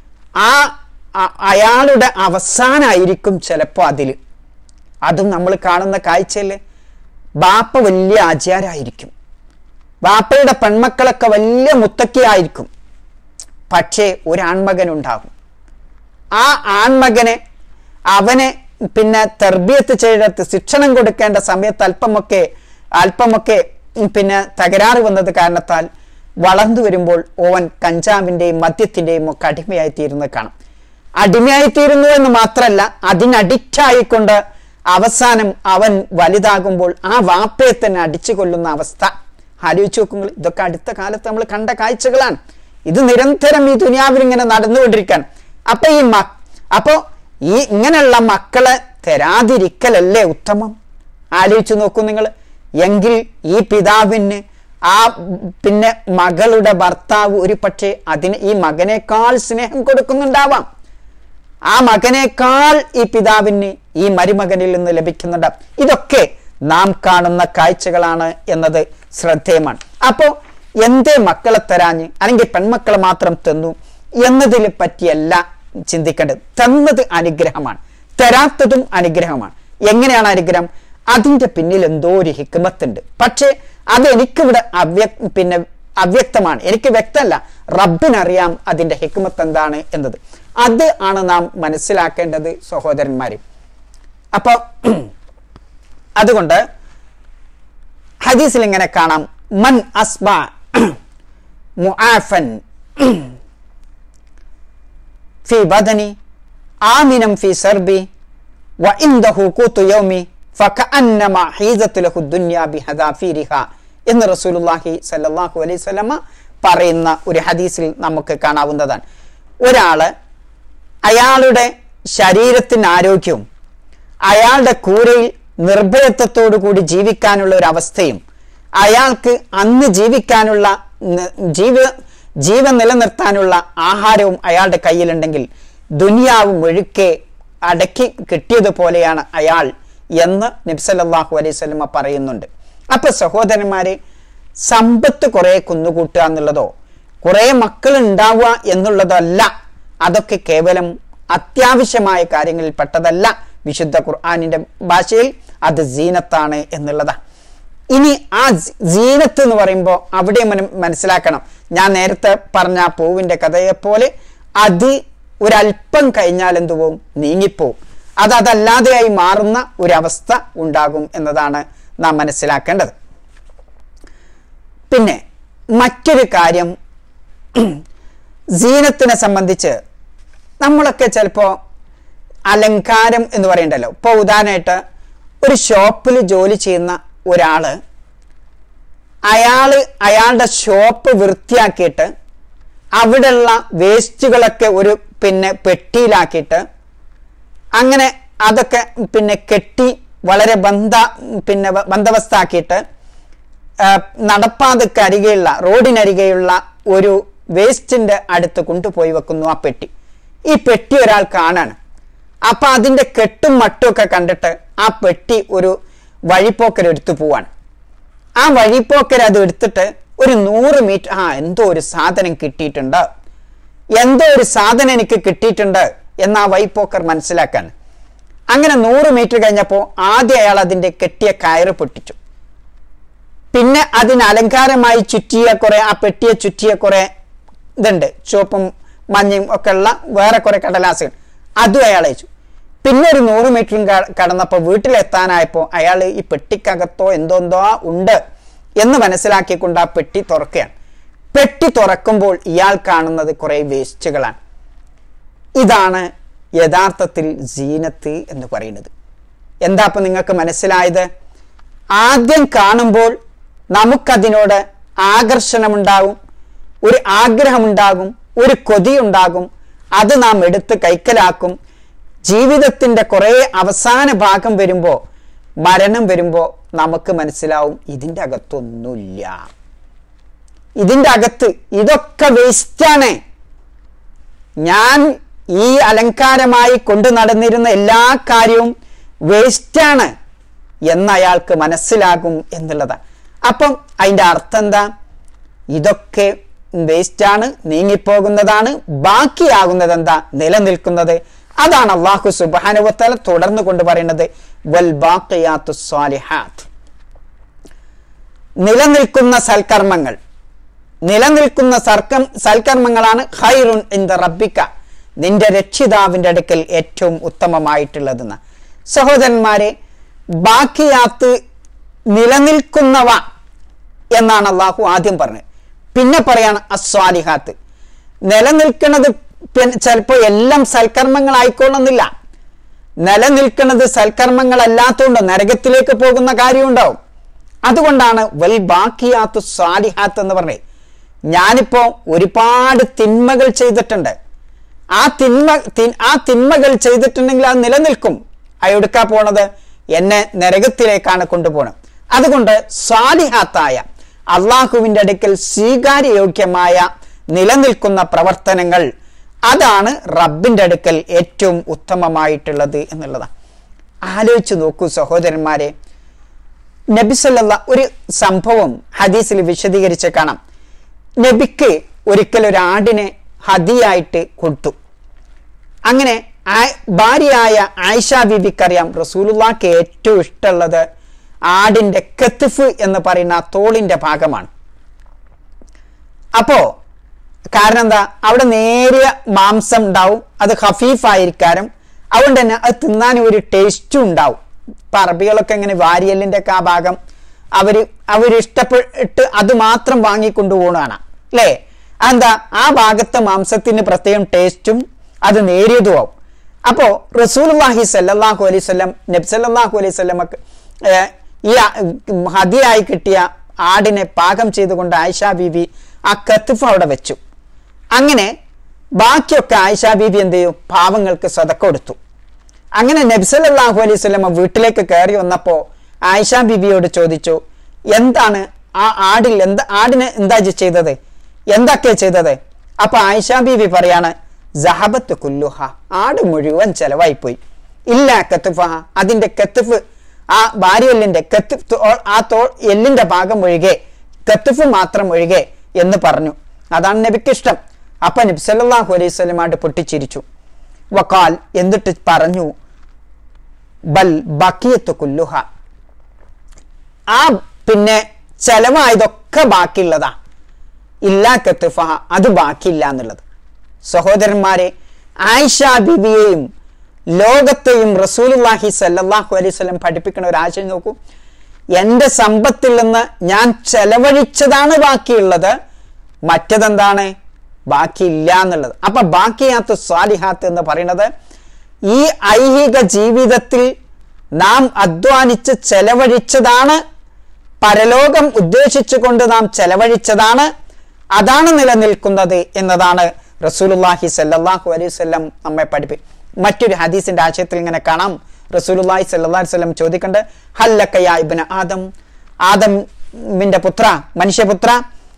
അയാളുടെ അവസാനമായിരിക്കും ചിലപ്പോൾ അതിൽ. അതും നമ്മൾ കാണുന്ന കാഴ്ചയല്ലേ. ബാപ്പ വലിയ ആചാരായിരിക്കും, ബാപ്പയുടെ പെൺമക്കളൊക്കെ വലിയ മുത്തക്കിയായിരിക്കും. പക്ഷേ ഒരു ആൺമകനുണ്ടാകും. ആ ആൺമകനെ അവനെ പിന്നെ തർബിയത്ത് ചെയ്തെടുത്ത് ശിക്ഷണം കൊടുക്കേണ്ട സമയത്ത് അല്പമൊക്കെ പിന്നെ തകരാറ് വന്നത് കാരണത്താൽ വളർന്നു വരുമ്പോൾ ഓവൻ കഞ്ചാവിൻ്റെയും മദ്യത്തിൻ്റെയും ഒക്കെ അടിമയായിത്തീരുന്നത് കാണാം. അടിമയായിത്തീരുന്നു എന്ന് മാത്രമല്ല, അതിനഡിക്റ്റായിക്കൊണ്ട് അവസാനം അവൻ വലുതാകുമ്പോൾ ആ വാപ്പയെ തന്നെ അടിച്ചു കൊല്ലുന്ന അവസ്ഥ ആലോചിച്ച് നോക്കുമ്പോൾ ഇതൊക്കെ അടുത്ത കാലത്ത് നമ്മൾ കണ്ട കാഴ്ചകളാണ്. ഇത് നിരന്തരം ഈ ദുനിയാവിൽ ഇങ്ങനെ നടന്നുകൊണ്ടിരിക്കാൻ. അപ്പൊ ഈ ഇങ്ങനെയുള്ള മക്കളെ തരാതിരിക്കലല്ലേ ഉത്തമം? ആലോചിച്ചു നോക്കൂ നിങ്ങൾ. എങ്കിൽ ഈ പിതാവിന് ആ പിന്നെ മകളുടെ ഭർത്താവ് ഒരു പക്ഷേ അതിന് ഈ മകനേക്കാൾ സ്നേഹം കൊടുക്കുന്നുണ്ടാവാം. ആ മകനേക്കാൾ ഈ പിതാവിന് ഈ മരുമകനിൽ നിന്ന് ലഭിക്കുന്നുണ്ട്. ഇതൊക്കെ നാം കാണുന്ന കാഴ്ചകളാണ് എന്നത് ശ്രദ്ധേയമാണ്. അപ്പോൾ എന്തേ മക്കളെ തരാഞ്ഞ് അല്ലെങ്കിൽ പെൺമക്കളെ മാത്രം തന്നു എന്നതിനെ പറ്റിയല്ല ചിന്തിക്കേണ്ടത്. തന്നത് അനുഗ്രഹമാണ്, തരാത്തതും അനുഗ്രഹമാണ്. എങ്ങനെയാണ് അനുഗ്രഹം? അതിൻ്റെ പിന്നിൽ എന്തോ ഒരു ഹിക്മത്തുണ്ട്. പക്ഷേ അത് എനിക്കിവിടെ അവ്യക്തമാണ്, എനിക്ക് വ്യക്തമല്ല. റബ്ബിനറിയാം അതിൻ്റെ ഹിക്മത്ത് എന്താണ് എന്നത്. അത് ആണ് നാം മനസ്സിലാക്കേണ്ടത് സഹോദരന്മാരെ. അപ്പോൾ അതുകൊണ്ട് ഹദീസിൽ ഇങ്ങനെ കാണാം, മൻ അസ്ബ മുആഫൻ ഫി ബദനി ആമിനം ഫി സർബി വ ഇൻദഹു ഖൂതു യൗമി ഫകഅന്നമാ ഹീസതു ലഹു ദുനിയ ബിഹദാഫിരിഹ എന്ന് റസൂലുള്ളാഹി സ്വല്ലല്ലാഹു അലൈഹി വസല്ലമ പറയുന്ന ഒരു ഹദീസിൽ നമുക്ക് കാണാവുന്നതാണ്. ഒരാള് അയാളുടെ ശരീരത്തിന് ആരോഗ്യവും അയാളുടെ കൂരയിൽ നിർഭയത്വത്തോടു കൂടി ജീവിക്കാനുള്ള ഒരു അവസ്ഥയും അയാൾക്ക് അന്ന് ജീവിക്കാനുള്ള ജീവൻ നിലനിർത്താനുള്ള ആഹാരവും അയാളുടെ കയ്യിലുണ്ടെങ്കിൽ ദുനിയാവ് മുഴുക്കെ അടക്കി കിട്ടിയതുപോലെയാണ് അയാൾ എന്ന് നബി സല്ലല്ലാഹു അലൈഹി വസല്ലമ പറയുന്നുണ്ട്. അപ്പൊ സഹോദരന്മാരെ, സമ്പത്ത് കുറെ കുന്നുകൂട്ടുക എന്നുള്ളതോ കുറെ മക്കൾ ഉണ്ടാവുക എന്നുള്ളതല്ല, അതൊക്കെ കേവലം അത്യാവശ്യമായ കാര്യങ്ങളിൽ പെട്ടതല്ല. വിശുദ്ധ ഖുർആനിന്റെ ഭാഷയിൽ അത് സീനത്താണ് എന്നുള്ളതാണ്. ഇനി ആ സീനത്ത് എന്ന് പറയുമ്പോൾ അവിടെ മനസ്സിലാക്കണം, ഞാൻ നേരത്തെ പറഞ്ഞ പൂവിന്റെ കഥയെപ്പോലെ അത് ഒരല്പം കഴിഞ്ഞാൽ എന്തു പോവും, നീങ്ങിപ്പോവും. അതല്ലാതെയായി മാറുന്ന ഒരവസ്ഥ ഉണ്ടാകും എന്നതാണ് നാം മനസ്സിലാക്കേണ്ടത്. പിന്നെ മറ്റൊരു കാര്യം, സീനത്തിനെ സംബന്ധിച്ച് നമ്മളൊക്കെ ചിലപ്പോൾ അലങ്കാരം എന്ന് പറയണ്ടല്ലോ. ഇപ്പോൾ ഉദാഹരണമായിട്ട് ഒരു ഷോപ്പിൽ ജോലി ചെയ്യുന്ന ഒരാള് അയാളുടെ ഷോപ്പ് വൃത്തിയാക്കിയിട്ട് അവിടെയുള്ള വേസ്റ്റുകളൊക്കെ ഒരു പെട്ടിയിലാക്കിയിട്ട് അങ്ങനെ അതൊക്കെ കെട്ടി വളരെ ബന്ധവസ്ഥാക്കിയിട്ട് നടപ്പാതക്കരികെയുള്ള റോഡിനരികെയുള്ള ഒരു വേസ്റ്റിന്റെ അടുത്ത് കൊണ്ടുപോയി വെക്കുന്നു ആ പെട്ടി. ഈ പെട്ടി ഒരാൾ കാണാണ്. അപ്പൊ അതിന്റെ കെട്ടും മട്ടും ഒക്കെ കണ്ടിട്ട് ആ പെട്ടി ഒരു വഴിപ്പോക്കർ എടുത്തു പോവാണ്. ആ വഴിപ്പോക്കർ അത് എടുത്തിട്ട് ഒരു 100 മീറ്റർ എന്തോ ഒരു സാധനം കിട്ടിയിട്ടുണ്ട്, എന്തോ ഒരു സാധനം എനിക്ക് കിട്ടിയിട്ടുണ്ട് എന്ന് ആ വഴിപ്പോക്കർ മനസ്സിലാക്കാൻ. അങ്ങനെ 100 മീറ്റർ കഴിഞ്ഞപ്പോൾ ആദ്യം അയാൾ അതിന്റെ കെട്ടിയ കയറ് പൊട്ടിച്ചു. പിന്നെ അതിന് അലങ്കാരമായി ചുറ്റിയ കുറെ, ആ പെട്ടിയെ ചുറ്റിയ കുറെ ഇതുണ്ട്, ചുവപ്പും മഞ്ഞയും ഒക്കെ ഉള്ള വേറെ കുറെ കടലാസുകൾ, അതും അയാൾ അയച്ചു. പിന്നെ ഒരു 100 മീറ്ററും കടന്നപ്പോൾ വീട്ടിലെത്താനായപ്പോൾ അയാൾ ഈ പെട്ടിക്കകത്തോ എന്തോ ഉണ്ട് എന്ന് മനസ്സിലാക്കിക്കൊണ്ട് ആ പെട്ടി തുറക്കുകയാണ്. പെട്ടി തുറക്കുമ്പോൾ ഇയാൾ കാണുന്നത് കുറെ വേസ്റ്റുകളാണ്. ഇതാണ് യഥാർത്ഥത്തിൽ സീനത്ത് എന്ന് പറയുന്നത്. എന്താ ഇപ്പൊ നിങ്ങൾക്ക് മനസ്സിലായത്? ആദ്യം കാണുമ്പോൾ നമുക്കതിനോട് ആകർഷണമുണ്ടാകും, ഒരു ആഗ്രഹമുണ്ടാകും, ഒരു കൊതിയുണ്ടാകും. അത് നാം എടുത്ത് കൈക്കലാക്കും. ജീവിതത്തിന്റെ കുറെ അവസാന ഭാഗം വരുമ്പോ, മരണം വരുമ്പോ നമുക്ക് മനസ്സിലാവും ഇതിന്റെ അകത്തൊന്നുമില്ല, ഇതിന്റെ അകത്ത് ഇതൊക്കെ വേസ്റ്റാണ്. ഞാൻ ഈ അലങ്കാരമായി കൊണ്ടു നടന്നിരുന്ന എല്ലാ കാര്യവും വേസ്റ്റാണ് എന്ന് അയാൾക്ക് മനസ്സിലാകും എന്നുള്ളതാണ്. അപ്പം അതിന്റെ അർത്ഥം എന്താ? ഇതൊക്കെ വേസ്റ്റാണ്, നീങ്ങിപ്പോകുന്നതാണ്. ബാക്കിയാകുന്നത് എന്താ? നിലനിൽക്കുന്നത്. അതാണ് അല്ലാഹു സുബ്ഹാനഹു വ തആല തുടർന്ന് കൊണ്ട് പറയുന്നത് വൽ ബാഖിയാത്തുസ് സാലിഹാത്ത്. നിലനിൽക്കുന്ന സൽക്കർമ്മങ്ങളാണ് ഖൈറുൻ ഇൻദ റബ്ബിക, നിന്റെ രക്ഷിതാവിന്റെ അടുക്കൽ ഏറ്റവും ഉത്തമമായിട്ടുള്ളതെന്ന്. സഹോദരന്മാരെ, ബാക്കിയാത്ത് നിലനിൽക്കുന്നവ എന്നാണ് അള്ളാഹു ആദ്യം പറഞ്ഞത്. പിന്നെ പറയാണ് അസ്വാലിഹാത്ത്. നിലനിൽക്കുന്നത് ചിലപ്പോൾ എല്ലാം സൽക്കർമ്മങ്ങളായിക്കൊള്ളുന്നില്ല. നിലനിൽക്കുന്നത് സൽക്കർമ്മങ്ങളല്ലാത്തതുകൊണ്ട് നരകത്തിലേക്ക് പോകുന്ന കാര്യമുണ്ടാവും. അതുകൊണ്ടാണ് വൽ ബാക്കിയാത്തു സാലിഹാത്ത് എന്ന് പറഞ്ഞത്. ഞാനിപ്പോ ഒരുപാട് തിന്മകൾ ചെയ്തിട്ടുണ്ട്. ആ തിന്മകൾ ചെയ്തിട്ടുണ്ടെങ്കിൽ അത് നിലനിൽക്കും. അയെടുക്കാ പോണത് എന്നെ നരകത്തിലേക്കാണ് കൊണ്ടുപോകണം. അതുകൊണ്ട് സാലിഹാത്തായ അള്ളാഹുവിന്റെ അടുക്കൽ സ്വീകാര്യയോഗ്യമായ നിലനിൽക്കുന്ന പ്രവർത്തനങ്ങൾ, അതാണ് റബ്ബിന്റെ അടുക്കൽ ഏറ്റവും ഉത്തമമായിട്ടുള്ളത് എന്നുള്ളതാണ്. ആലോചിച്ച് നോക്കൂ സഹോദരന്മാരെ, നബി സല്ലല്ലാഹു ഒരു സംഭവം ഹദീസിൽ വിശദീകരിച്ച് കാണാം. നബിക്ക് ഒരിക്കൽ ഒരു ആടിനെ ഹദിയായിട്ട് കൊടുത്തു. അങ്ങനെ ഭാര്യയായ ആയിഷ ബീബിക്കറിയാം റസൂലുള്ളാഹിക്ക് ഏറ്റവും ഇഷ്ടമുള്ളത് ആടിന്റെ കത്തിഫ് എന്ന് പറയുന്ന തോളിന്റെ ഭാഗമാണ്. അപ്പോ കാരണം എന്താ? അവിടെ നേരിയ മാംസം ഉണ്ടാവും, അത് ഹഫീഫായിരിക്കാനും, അതുകൊണ്ട് തന്നെ അത് തിന്നാൻ ഒരു ടേസ്റ്റും ഉണ്ടാവും. ഇപ്പൊ അറബികളൊക്കെ ഇങ്ങനെ വാരിയലിന്റെ ഒക്കെ ആ ഭാഗം അവര് ഇഷ്ടപ്പെട്ട് അത് മാത്രം വാങ്ങിക്കൊണ്ടുപോകണതാണ് അല്ലേ? എന്താ ആ ഭാഗത്തെ മാംസത്തിന് പ്രത്യേകം ടേസ്റ്റും അത് നേരിയതുമാവും. അപ്പോൾ റസൂലുള്ളാഹി സല്ലല്ലാഹു അലൈഹി വസല്ലം നബി സല്ലല്ലാഹു അലൈഹി വസല്ലമക്ക് ഈ ഹദിയായി കിട്ടിയ ആടിനെ പാകം ചെയ്തുകൊണ്ട് ആയിഷ ബീബി ആ കത്ഫ് അവിടെ വെച്ചു. അങ്ങനെ ബാക്കിയൊക്കെ ആയിഷ ബീബി എന്ത് ചെയ്യും? പാവങ്ങൾക്ക് സദക്ക കൊടുത്തു. അങ്ങനെ നബി സല്ലല്ലാഹു അലൈഹി വസല്ലം വീട്ടിലേക്ക് കയറി വന്നപ്പോൾ ആയിഷ ബീബിയോട് ചോദിച്ചു, എന്താണ് ആ ആടിന് എന്താ ചെയ്തത്, എന്തൊക്കെയാ ചെയ്തത്? അപ്പൊ ആയിഷ ബീബി പറയാണ്, സഹബത്ത് കുല്ലുഹ, ആട് മുഴുവൻ ചെലവായിപ്പോയി. ഇല്ല കത്തുഫഹ, അതിന്റെ കത്തുഫ്, ആ ഭാര്യയെല്ലിന്റെ കത്തുഫ്, ആ എല്ലിന്റെ ഭാഗം ഒഴികെ, കത്തുഫ് മാത്രം ഒഴികെ എന്ന് പറഞ്ഞു. അതാണ് നബിക്ക് ഇഷ്ടം. അപ്പൊ നബി സല്ലല്ലാഹു അലൈഹി വസല്ലം പൊട്ടിച്ചിരിച്ചു. വഖാൽ, എന്നിട്ട് പറഞ്ഞു, ബൽ ബഖിയത്തു കുല്ലുഹ, ആ പിന്നെ ചെലവായതൊക്കെ ബാക്കിയുള്ളതാ, ഇല്ലാ കത്തുഫഹ, അത് ബാക്കിയില്ല എന്നുള്ളത്. സഹോദരന്മാരെ, ആയിഷ ബീബിയെയും ലോകത്തെയും റസൂലുള്ളാഹി സല്ലല്ലാഹു അലൈഹി വസല്ലം പഠിപ്പിക്കുന്ന ഒരു ആശയം നോക്കൂ. എൻ്റെ സമ്പത്തിൽ നിന്ന് ഞാൻ ചെലവഴിച്ചതാണ് ബാക്കിയുള്ളത്, മറ്റതെന്താണ്? ബാക്കിയില്ല എന്നുള്ളത്. അപ്പൊ ബാക്കിയാത്ത് സ്വാലിഹാത്ത് എന്ന് പറയുന്നത് ഈ ഐഹിക ജീവിതത്തിൽ നാം അധ്വാനിച്ച് ചെലവഴിച്ചതാണ്, പരലോകം ഉദ്ദേശിച്ചുകൊണ്ട് നാം ചെലവഴിച്ചതാണ്, അതാണ് നിലനിൽക്കുന്നത് എന്നതാണ് റസൂലുള്ളാഹി സല്ലല്ലാഹു അലൈഹി വസല്ലം നമ്മെ പഠിപ്പിക്കും. മറ്റൊരു ഹദീസിന്റെ ആശയത്തിൽ ഇങ്ങനെ കാണാം, റസൂലുള്ളാഹി സല്ലല്ലാഹു അലൈഹി വസല്ലം ചോദിക്കണ്ട്, ഹല്ലക യാ ഇബ്ന ആദം, ആദമിന്റെ പുത്ര, മനുഷ്യപുത്ര,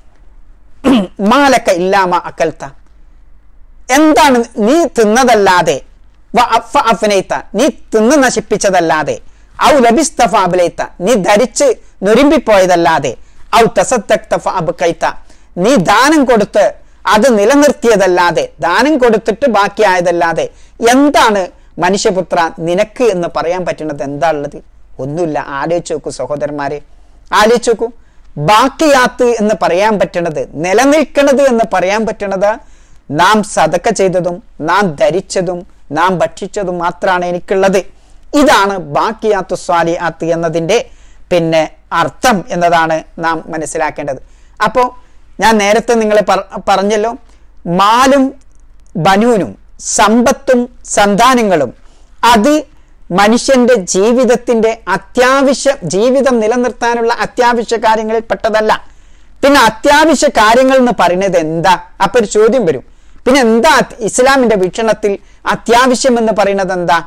മാലക ഇല്ലാമ അക്കൽത്ത, എന്താണ് നീ തിന്നതല്ലാതെ, നീ തിന്ന് നശിപ്പിച്ചതല്ലാതെ, ഔ ലബിസ്ത ഫഅബ്ലൈത, നീ ധരിച്ച് നുരുമ്പിപ്പോയതല്ലാതെ, ഔ തസദ്ദഖ്ത ഫഅബ്ഖൈത, നീ ദാനം കൊടുത്ത് അത് നിലനിർത്തിയതല്ലാതെ, ദാനം കൊടുത്തിട്ട് ബാക്കിയായതല്ലാതെ എന്താണ് മനുഷ്യപുത്ര നിനക്ക് എന്ന് പറയാൻ പറ്റുന്നത്? എന്താ ഉള്ളത്? ഒന്നുമില്ല. ആലോചിച്ച് നോക്കൂ സഹോദരന്മാരെ, ആലോചിച്ച് നോക്കൂ. ബാക്കിയാത്ത് എന്ന് പറയാൻ പറ്റണത്, നിലനിൽക്കണത് എന്ന് പറയാൻ പറ്റണത് നാം സദക്ക ചെയ്തതും നാം ധരിച്ചതും നാം ഭക്ഷിച്ചതും മാത്രമാണ് എനിക്കുള്ളത്. ഇതാണ് ബാക്കിയാത്തു സ്വാലിഹാത്ത് എന്നതിൻ്റെ പിന്നെ അർത്ഥം എന്നതാണ് നാം മനസ്സിലാക്കേണ്ടത്. അപ്പോൾ ഞാൻ നേരത്തെ നിങ്ങളെ പറഞ്ഞല്ലോ, മാലും ബനൂനും, സമ്പത്തും സന്താനങ്ങളും അത് മനുഷ്യന്റെ ജീവിതത്തിന്റെ ജീവിതം നിലനിർത്താനുള്ള അത്യാവശ്യ കാര്യങ്ങളിൽ പെട്ടതല്ല. പിന്നെ അത്യാവശ്യ കാര്യങ്ങൾ എന്ന് പറയുന്നത് എന്താ? അപ്പൊ ഒരു ചോദ്യം വരും, പിന്നെ എന്താ ഇസ്ലാമിന്റെ വീക്ഷണത്തിൽ അത്യാവശ്യം എന്ന് പറയുന്നത് എന്താ?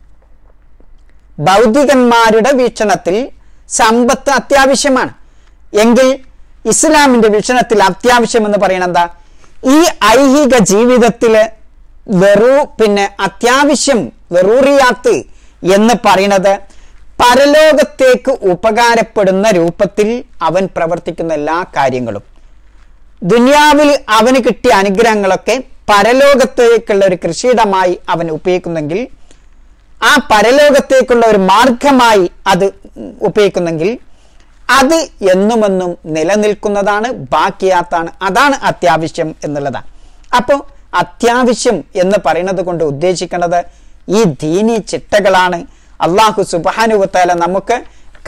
ഭൗതികന്മാരുടെ വീക്ഷണത്തിൽ സമ്പത്ത് അത്യാവശ്യമാണ് എങ്കിൽ ഇസ്ലാമിന്റെ വീക്ഷണത്തിൽ അത്യാവശ്യം എന്ന് പറയുന്നത് എന്താ? ഈ ഐഹിക ജീവിതത്തില് പിന്നെ അത്യാവശ്യം വെറൂറിയാത്ത് എന്ന് പറയുന്നത് പരലോകത്തേക്ക് ഉപകാരപ്പെടുന്ന രൂപത്തിൽ അവൻ പ്രവർത്തിക്കുന്ന എല്ലാ കാര്യങ്ങളും, ദുനിയാവിൽ അവന് കിട്ടിയ അനുഗ്രഹങ്ങളൊക്കെ പരലോകത്തേക്കുള്ള ഒരു കൃഷിയിടമായി അവൻ ഉപയോഗിക്കുന്നെങ്കിൽ, ആ പരലോകത്തേക്കുള്ള ഒരു മാർഗമായി അത് ഉപയോഗിക്കുന്നെങ്കിൽ അത് എന്നുമെന്നും നിലനിൽക്കുന്നതാണ്, ബാക്കിയാത്താണ്. അതാണ് അത്യാവശ്യം എന്നുള്ളതാണ്. അപ്പോൾ അത്യാവശ്യം എന്ന് പറയുന്നത് കൊണ്ട് ഉദ്ദേശിക്കുന്നത് ഈ ദീനി ചിട്ടകളാണ്. അള്ളാഹു സുബ്ഹാനഹു വ തആല നമുക്ക്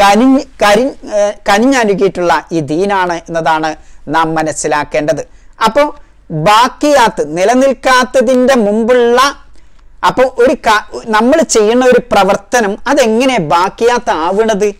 കനിഞ്ഞനുകിയിട്ടുള്ള ഈ ദീനാണ് എന്നതാണ് നാം മനസ്സിലാക്കേണ്ടത്. അപ്പോൾ ബാക്കിയാത്ത്, നിലനിൽക്കാത്തതിൻ്റെ മുമ്പുള്ള, അപ്പോൾ നമ്മൾ ചെയ്യുന്ന ഒരു പ്രവർത്തനം അതെങ്ങനെ ബാക്കിയാത്ത് ആവണത്?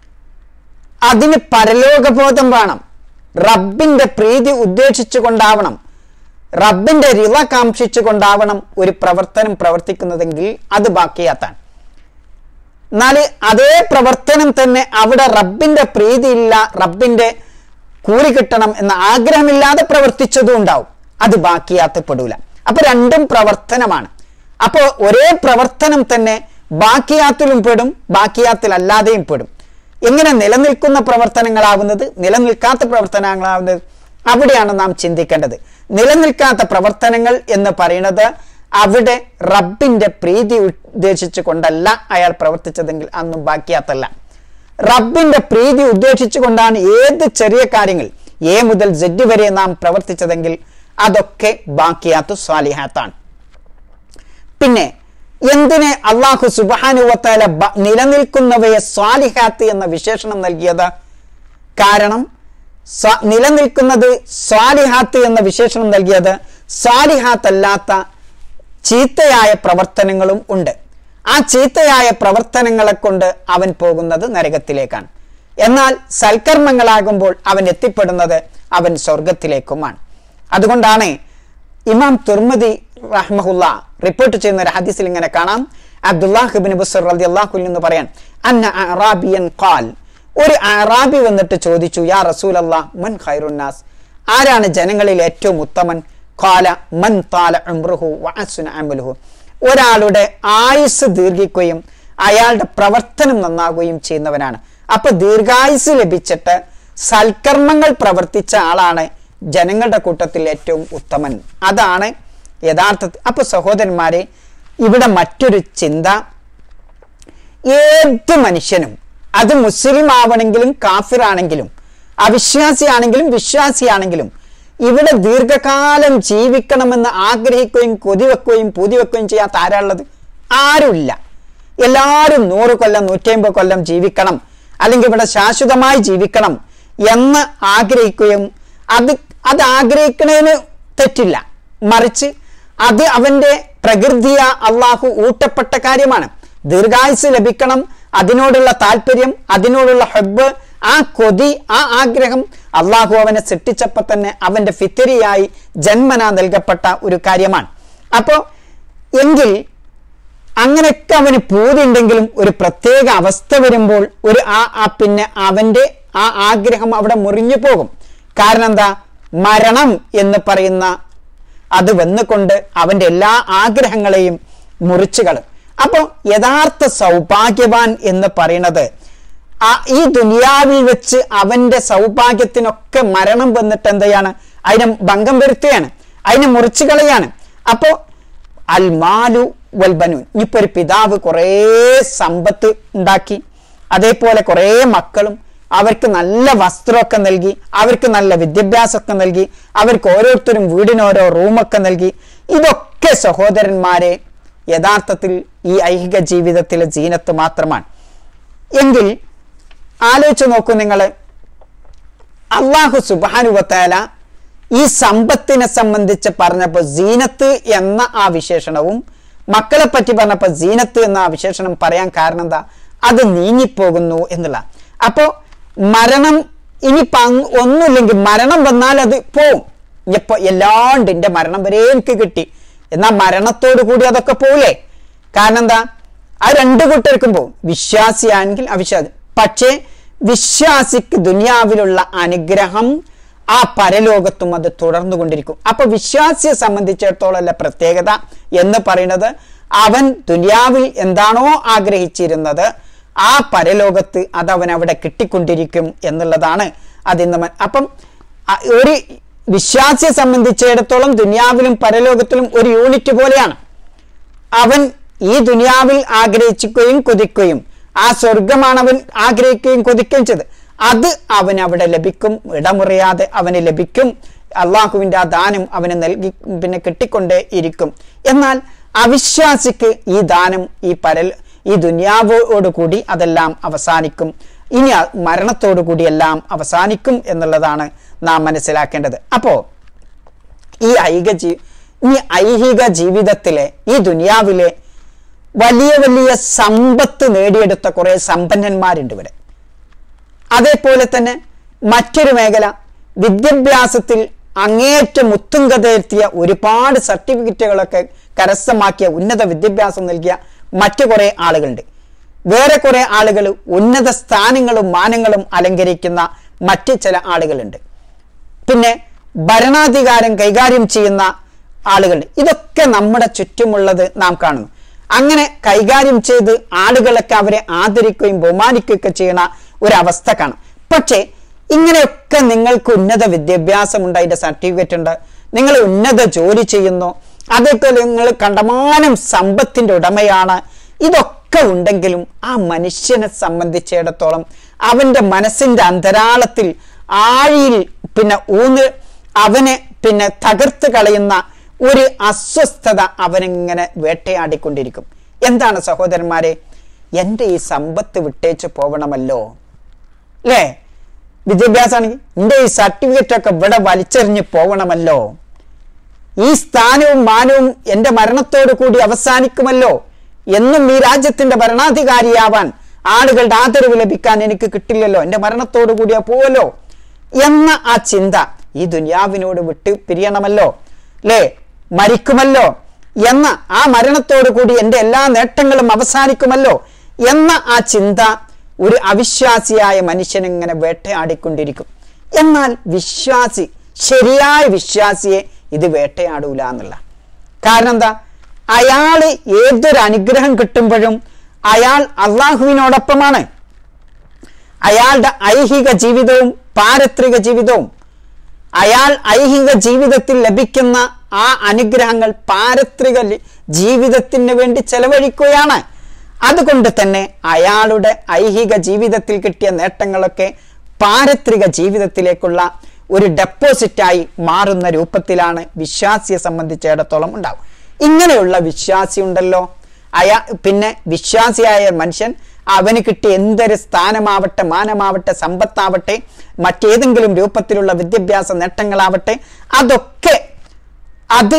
അതിന് പരലോകബോധം വേണം, റബ്ബിന്റെ പ്രീതി ഉദ്ദേശിച്ചു കൊണ്ടാവണം, റബ്ബിന്റെ റിള കാംക്ഷിച്ചു കൊണ്ടാവണം ഒരു പ്രവർത്തനം പ്രവർത്തിക്കുന്നതെങ്കിൽ അത് ബാക്കിയാത്താണ്. എന്നാൽ അതേ പ്രവർത്തനം തന്നെ അവിടെ റബ്ബിന്റെ പ്രീതിയില്ല, റബ്ബിന്റെ കൂലി കിട്ടണം എന്ന ആഗ്രഹമില്ലാതെ പ്രവർത്തിച്ചതും ഉണ്ടാവും, അത് ബാക്കിയാത്തപ്പെടൂല. അപ്പൊ രണ്ടും പ്രവർത്തനമാണ്. അപ്പോൾ ഒരേ പ്രവർത്തനം തന്നെ ബാക്കിയാത്തിലും പെടും, ബാക്കിയാത്തിലല്ലാതെയും പെടും. എങ്ങനെ നിലനിൽക്കുന്ന പ്രവർത്തനങ്ങളാവുന്നത്, നിലനിൽക്കാത്ത പ്രവർത്തനങ്ങളാവുന്നത്, അവിടെയാണ് നാം ചിന്തിക്കേണ്ടത്. നിലനിൽക്കാത്ത പ്രവർത്തനങ്ങൾ എന്ന് പറയുന്നത് അവിടെ റബ്ബിന്റെ പ്രീതി ഉദ്ദേശിച്ചു കൊണ്ടല്ല അയാൾ പ്രവർത്തിച്ചതെങ്കിൽ അന്നും ബാക്കിയാത്തല്ല. റബ്ബിന്റെ പ്രീതി ഉദ്ദേശിച്ചു കൊണ്ടാണ് ഏത് ചെറിയ കാര്യങ്ങൾ എ മുതൽ സെഡ് വരെ നാം പ്രവർത്തിച്ചതെങ്കിൽ അതൊക്കെ ബാക്കിയാത്തു സ്വാലിഹാത്താണ്. പിന്നെ എന്തിനെ അള്ളാഹു സുബ്ഹാനഹു വ തആല നിലനിൽക്കുന്നവയെ സ്വാലിഹാത്ത് എന്ന വിശേഷണം നൽകിയത്? കാരണം നിലനിൽക്കുന്നത് സ്വാലിഹാത്ത് എന്ന വിശേഷണം നൽകിയത് സ്വാലിഹാത്ത് അല്ലാത്ത ചീത്തയായ പ്രവർത്തനങ്ങളും ഉണ്ട്. ആ ചീത്തയായ പ്രവർത്തനങ്ങളെ കൊണ്ട് അവൻ പോകുന്നത് നരകത്തിലേക്കാണ്. എന്നാൽ സൽക്കർമ്മങ്ങളാകുമ്പോൾ അവൻ എത്തിപ്പെടുന്നത് അവൻ സ്വർഗത്തിലേക്കുമാണ്. അതുകൊണ്ടാണ് ഇമാം തുർമുദി റഹ്മഹുല്ല റിപ്പോർട്ട് ചെയ്യുന്ന ഒരു ഹദീസിൽ ഇങ്ങനെ കാണാം, അബ്ദുല്ലാഹ് ഇബ്നു ബസ്ർ റളിയല്ലാഹു അൻഹു എന്ന് പറയാൻ, അന്ന അറാബിയൻ ഖാൽ, ഒരു അറാബി വന്നിട്ട് ചോദിച്ചു, യാ റസൂലല്ലാഹ് മൻ ഖൈറുൻ നാസ്, ആരാണ് ജനങ്ങളിൽ ഏറ്റവും ഉത്തമൻ? ഖാല മൻ താല ഉംറുഹു വഅസ്ന അമലുഹു, ഒരാളുടെ ആയുസ് ദീർഘിക്കുകയും അയാളുടെ പ്രവർത്തനം നന്നാകുകയും ചെയ്യുന്നവനാണ്. അപ്പൊ ദീർഘായുസ് ലഭിച്ചിട്ട് സൽക്കർമ്മങ്ങൾ പ്രവർത്തിച്ച ആളാണ് ജനങ്ങളുടെ കൂട്ടത്തിൽ ഏറ്റവും ഉത്തമൻ. അതാണ് യഥാർത്ഥത്തിൽ. അപ്പൊ സഹോദരന്മാരെ, ഇവിടെ മറ്റൊരു ചിന്ത, ഏത് മനുഷ്യനും, അത് മുസ്ലിം ആവണമെങ്കിലും കാഫിറാണെങ്കിലും അവിശ്വാസിയാണെങ്കിലും വിശ്വാസിയാണെങ്കിലും, ഇവിടെ ദീർഘകാലം ജീവിക്കണമെന്ന് ആഗ്രഹിക്കുകയും കൊതിവെക്കുകയും പൂതിവെക്കുകയും ചെയ്യാത്ത ആരാളുള്ളത്? ആരുമില്ല. എല്ലാവരും 100 കൊല്ലം 150 കൊല്ലം ജീവിക്കണം, അല്ലെങ്കിൽ ഇവിടെ ശാശ്വതമായി ജീവിക്കണം എന്ന് ആഗ്രഹിക്കുകയും അത് ആഗ്രഹിക്കുന്നതിന് തെറ്റില്ല. മറിച്ച് അത് അവന്റെ പ്രകൃതിയ അള്ളാഹു ഊട്ടപ്പെട്ട കാര്യമാണ്. ദീർഘായുസ് ലഭിക്കണം, അതിനോടുള്ള താല്പര്യം, അതിനോടുള്ള ഹബ്ബ്, ആ കൊതി, ആ ആഗ്രഹം അള്ളാഹു അവനെ സൃഷ്ടിച്ചപ്പോൾ തന്നെ അവന്റെ ഫിത്തരിയായി ജന്മന നൽകപ്പെട്ട ഒരു കാര്യമാണ്. അപ്പോൾ എങ്കിൽ അങ്ങനെയൊക്കെ അവന് പൂതിയുണ്ടെങ്കിലും ഒരു പ്രത്യേക അവസ്ഥ വരുമ്പോൾ പിന്നെ അവന്റെ ആ ആഗ്രഹം അവിടെ മുറിഞ്ഞു പോകും. കാരണം എന്താ? മരണം എന്ന് പറയുന്ന അത് വന്നുകൊണ്ട് അവന്റെ എല്ലാ ആഗ്രഹങ്ങളെയും മുറിച്ചു കളയും. അപ്പോൾ യഥാർത്ഥ സൗഭാഗ്യവാൻ എന്ന് പറയുന്നത് ഈ ദുനിയാവിൽ വെച്ച് അവന്റെ സൗഭാഗ്യത്തിനൊക്കെ മരണം വന്നിട്ട് എന്തെയാണ്? അതിനെ ഭംഗം വരുത്തുകയാണ്, അതിനെ മുറിച്ചു കളയാണ്. അപ്പോ അൽ മാലു വൽ ബനൂൻ, ഇപ്പൊ ഒരു പിതാവ് കുറേ സമ്പത്ത് ഉണ്ടാക്കി, അതേപോലെ കുറേ മക്കളും, അവർക്ക് നല്ല വസ്ത്രമൊക്കെ നൽകി, അവർക്ക് നല്ല വിദ്യാഭ്യാസമൊക്കെ നൽകി, അവർക്ക് ഓരോരുത്തരും വീടിനോരോ റൂമൊക്കെ നൽകി. ഇതൊക്കെ സഹോദരന്മാരെ യഥാർത്ഥത്തിൽ ഈ ഐഹിക ജീവിതത്തിലെ ജീനത്ത് മാത്രമാണ്. എങ്കിൽ ആലോചിച്ച് നോക്കൂ നിങ്ങൾ, അല്ലാഹു സുബ്ഹാനഹു വ തആല ഈ സമ്പത്തിനെ സംബന്ധിച്ച് പറഞ്ഞപ്പോൾ ജീനത്ത് എന്ന ആ വിശേഷണവും മക്കളെ പറ്റി പറഞ്ഞപ്പോൾ ജീനത്ത് എന്ന ആ വിശേഷണം പറയാൻ കാരണം എന്താ? അത് നീങ്ങിപ്പോകുന്നു എന്നുള്ള. അപ്പോ മരണം ഇനിയിപ്പോ ഒന്നുമില്ലെങ്കിൽ മരണം വന്നാൽ അത് പോവും. ഇപ്പൊ എല്ലാം ഉണ്ട്, എന്റെ മരണം വരെ എനിക്ക് കിട്ടി, എന്നാൽ മരണത്തോടു കൂടി അതൊക്കെ പോവില്ലേ? കാരണം എന്താ? ആ രണ്ടു കൂട്ടർക്കും പോവും, വിശ്വാസിയാണെങ്കിൽ അവിശ്വാസി. പക്ഷേ വിശ്വാസിക്ക് ദുനിയാവിലുള്ള അനുഗ്രഹം ആ പരലോകത്തും അത് തുടർന്നുകൊണ്ടിരിക്കും. അപ്പൊ വിശ്വാസിയെ സംബന്ധിച്ചിടത്തോളം പ്രത്യേകത എന്ന് പറയുന്നത്, അവൻ ദുനിയാവിൽ എന്താണോ ആഗ്രഹിച്ചിരുന്നത് ആ പരലോകത്ത് അത് അവൻ അവിടെ കിട്ടിക്കൊണ്ടിരിക്കും എന്നുള്ളതാണ് അതിന്ന്. അപ്പം ഒരു വിശ്വാസിയെ സംബന്ധിച്ചിടത്തോളം ദുനിയാവിലും പരലോകത്തിലും ഒരു യൂണിറ്റ് പോലെയാണ്. അവൻ ഈ ദുനിയാവിൽ ആഗ്രഹിക്കുകയും കൊതിക്കുകയും ആ സ്വർഗമാണ് അവൻ ആഗ്രഹിക്കുകയും കൊതിക്കുകയും ചെയ്ത്, അത് അവൻ അവിടെ ലഭിക്കും, ഇടമുറിയാതെ അവന് ലഭിക്കും. അള്ളാഹുവിൻ്റെ ആ ദാനം അവന് നൽകി പിന്നെ കിട്ടിക്കൊണ്ടേ ഇരിക്കും. എന്നാൽ അവിശ്വാസിക്ക് ഈ ദാനം ഈ ദുനിയാവോടുകൂടി അതെല്ലാം അവസാനിക്കും, ഇനി മരണത്തോടുകൂടി എല്ലാം അവസാനിക്കും എന്നുള്ളതാണ് നാം മനസ്സിലാക്കേണ്ടത്. അപ്പോ ഈ ഐഹിക ജീവിതത്തിലെ ഈ ദുനിയാവിലെ വലിയ വലിയ സമ്പത്ത് നേടിയെടുത്ത കുറെ സമ്പന്നന്മാരുണ്ട് ഇവിടെ. അതേപോലെ തന്നെ മറ്റൊരു മേഖല, വിദ്യാഭ്യാസത്തിൽ അങ്ങേയറ്റം ഉത്തുംഗതയെത്തിയ ഒരുപാട് സർട്ടിഫിക്കറ്റുകളൊക്കെ കരസ്ഥമാക്കിയ ഉന്നത വിദ്യാഭ്യാസം നൽകിയ മറ്റു കുറെ ആളുകളുണ്ട്. വേറെ കുറെ ആളുകൾ ഉന്നത സ്ഥാനങ്ങളും മാനങ്ങളും അലങ്കരിക്കുന്ന മറ്റ് ചില ആളുകളുണ്ട്. പിന്നെ ഭരണാധികാരം കൈകാര്യം ചെയ്യുന്ന ആളുകളുണ്ട്. ഇതൊക്കെ നമ്മുടെ ചുറ്റുമുള്ളത് നാം കാണുന്നു. അങ്ങനെ കൈകാര്യം ചെയ്ത് ആളുകളൊക്കെ അവരെ ആദരിക്കുകയും ബഹുമാനിക്കുകയൊക്കെ ചെയ്യുന്ന ഒരവസ്ഥ കാണാം. പക്ഷേ ഇങ്ങനെയൊക്കെ നിങ്ങൾക്ക് ഉന്നത വിദ്യാഭ്യാസമുണ്ട്, അതിൻ്റെ സർട്ടിഫിക്കറ്റ് ഉണ്ട്, നിങ്ങൾ ഉന്നത ജോലി ചെയ്യുന്നു, അതൊക്കെ നിങ്ങൾ കണ്ടമാനം സമ്പത്തിൻ്റെ ഉടമയാണ്, ഇതൊക്കെ ഉണ്ടെങ്കിലും ആ മനുഷ്യനെ സംബന്ധിച്ചിടത്തോളം അവൻ്റെ മനസ്സിൻ്റെ അന്തരാളത്തിൽ ആഴിയിൽ അവനെ തകർത്ത് കളയുന്ന ഒരു അസ്വസ്ഥത അവനിങ്ങനെ വേട്ടയാടിക്കൊണ്ടിരിക്കും. എന്താണ് സഹോദരന്മാരെ? എൻ്റെ ഈ സമ്പത്ത് വിട്ടേച്ച് പോവണമല്ലോ, അല്ലേ? വിദ്യാഭ്യാസമാണെങ്കിൽ എൻ്റെ ഈ സർട്ടിഫിക്കറ്റ് ഒക്കെ ഇവിടെ വലിച്ചെറിഞ്ഞ് പോകണമല്ലോ, ഈ സ്ഥാനവും മാനവും എൻ്റെ മരണത്തോടു കൂടി അവസാനിക്കുമല്ലോ, എന്നും ഈ രാജ്യത്തിന്റെ ഭരണാധികാരിയാവാൻ ആളുകളുടെ ആദരവ് ലഭിക്കാൻ എനിക്ക് കിട്ടില്ലല്ലോ, എൻ്റെ മരണത്തോടു കൂടിയാ പോവല്ലോ എന്ന ആ ചിന്ത, ഈ ദുനിയാവിനോട് വിട്ട് പിരിയണമല്ലോ, അല്ലേ, മരിക്കുമല്ലോ എന്ന ആ മരണത്തോടു കൂടി എൻ്റെ എല്ലാ നേട്ടങ്ങളും അവസാനിക്കുമല്ലോ എന്ന ആ ചിന്ത ഒരു അവിശ്വാസിയായ മനുഷ്യനിങ്ങനെ വേട്ടയാടിക്കൊണ്ടിരിക്കും. എന്നാൽ വിശ്വാസി, ശരിയായ വിശ്വാസിയെ ഇത് വേട്ടയാടൂല എന്നുള്ള കാരണം എന്താ? അയാൾ ഏതൊരു അനുഗ്രഹം കിട്ടുമ്പോഴും അയാൾ അള്ളാഹുവിനോടൊപ്പമാണ്. അയാളുടെ ഐഹിക ജീവിതവും പാരത്രിക ജീവിതവും, അയാൾ ഐഹിക ജീവിതത്തിൽ ലഭിക്കുന്ന ആ അനുഗ്രഹങ്ങൾ പാരത്രിക ജീവിതത്തിന് വേണ്ടി ചെലവഴിക്കുകയാണ്. അതുകൊണ്ട് തന്നെ അയാളുടെ ഐഹിക ജീവിതത്തിൽ കിട്ടിയ നേട്ടങ്ങളൊക്കെ പാരത്രിക ജീവിതത്തിലേക്കുള്ള ഒരു ഡെപ്പോസിറ്റായി മാറുന്ന രൂപത്തിലാണ് വിശ്വാസിയെ സംബന്ധിച്ചിടത്തോളം ഉണ്ടാവും. ഇങ്ങനെയുള്ള വിശ്വാസി ഉണ്ടല്ലോ, പിന്നെ വിശ്വാസിയായ മനുഷ്യൻ അവന് കിട്ടിയ എന്തൊരു സ്ഥാനമാവട്ടെ, മാനമാവട്ടെ, സമ്പത്താവട്ടെ, മറ്റേതെങ്കിലും രൂപത്തിലുള്ള വിദ്യാഭ്യാസ നേട്ടങ്ങളാവട്ടെ, അതൊക്കെ അത്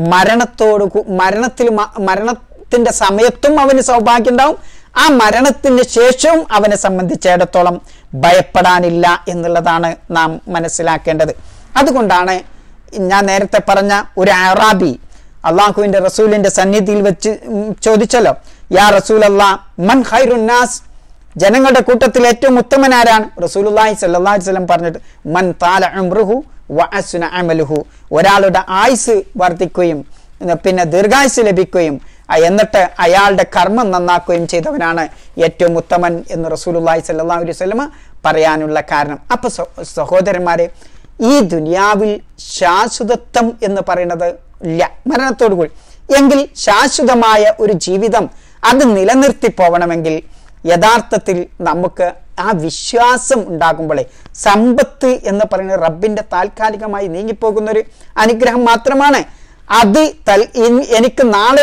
മരണത്തിന്റെ സമയത്തും അവന് സൗഭാഗ്യം ഉണ്ടാവും, ആ മരണത്തിന് ശേഷവും അവനെ സംബന്ധിച്ചിടത്തോളം ഭയപ്പെടാനില്ല എന്നുള്ളതാണ് നാം മനസ്സിലാക്കേണ്ടത്. അതുകൊണ്ടാണ് ഞാൻ നേരത്തെ പറഞ്ഞ ഒരു അറാബി അള്ളാഹുവിന്റെ റസൂലിന്റെ സന്നിധിയിൽ വെച്ച് ചോദിച്ചല്ലോ, യാ റസൂലല്ലാ മൻ ഖൈറുന്നാസ്, ജനങ്ങളുടെ കൂട്ടത്തിൽ ഏറ്റവും ഉത്തമനാരാണ്? റസൂലുള്ളാഹി സ്വല്ലല്ലാഹു അലൈഹി വസല്ലം പറഞ്ഞിട്ട് മൻ താല ഉംറുഹു വഅസ്ന അമലുഹു, ഒരാളുടെ ആയുസ് വർദ്ധിക്കുകയും പിന്നെ ദീർഘായുസ് ലഭിക്കുകയും എന്നിട്ട് അയാളുടെ കർമ്മം നന്നാക്കുകയും ചെയ്തവനാണ് ഏറ്റവും ഉത്തമൻ എന്ന് റസൂലുള്ളാഹി സ്വല്ലല്ലാഹു അലൈഹി വസല്ലം പറയാനുള്ള കാരണം. അപ്പൊ സഹോദരന്മാരെ, ഈ ദുനിയാവിൽ ശാശ്വതത്വം എന്ന് പറയുന്നത് ഇല്ല, മരണത്തോടു കൂടി. എങ്കിൽ ശാശ്വതമായ ഒരു ജീവിതം അത് നിലനിർത്തി പോകണമെങ്കിൽ യഥാർത്ഥത്തിൽ നമുക്ക് ആ വിശ്വാസം ഉണ്ടാകുമ്പോഴേ, സമ്പത്ത് എന്ന് പറയുന്നത് റബ്ബിന്റെ താൽക്കാലികമായി നീങ്ങിപ്പോകുന്ന ഒരു അനുഗ്രഹം മാത്രമാണ്. അത് എനിക്ക്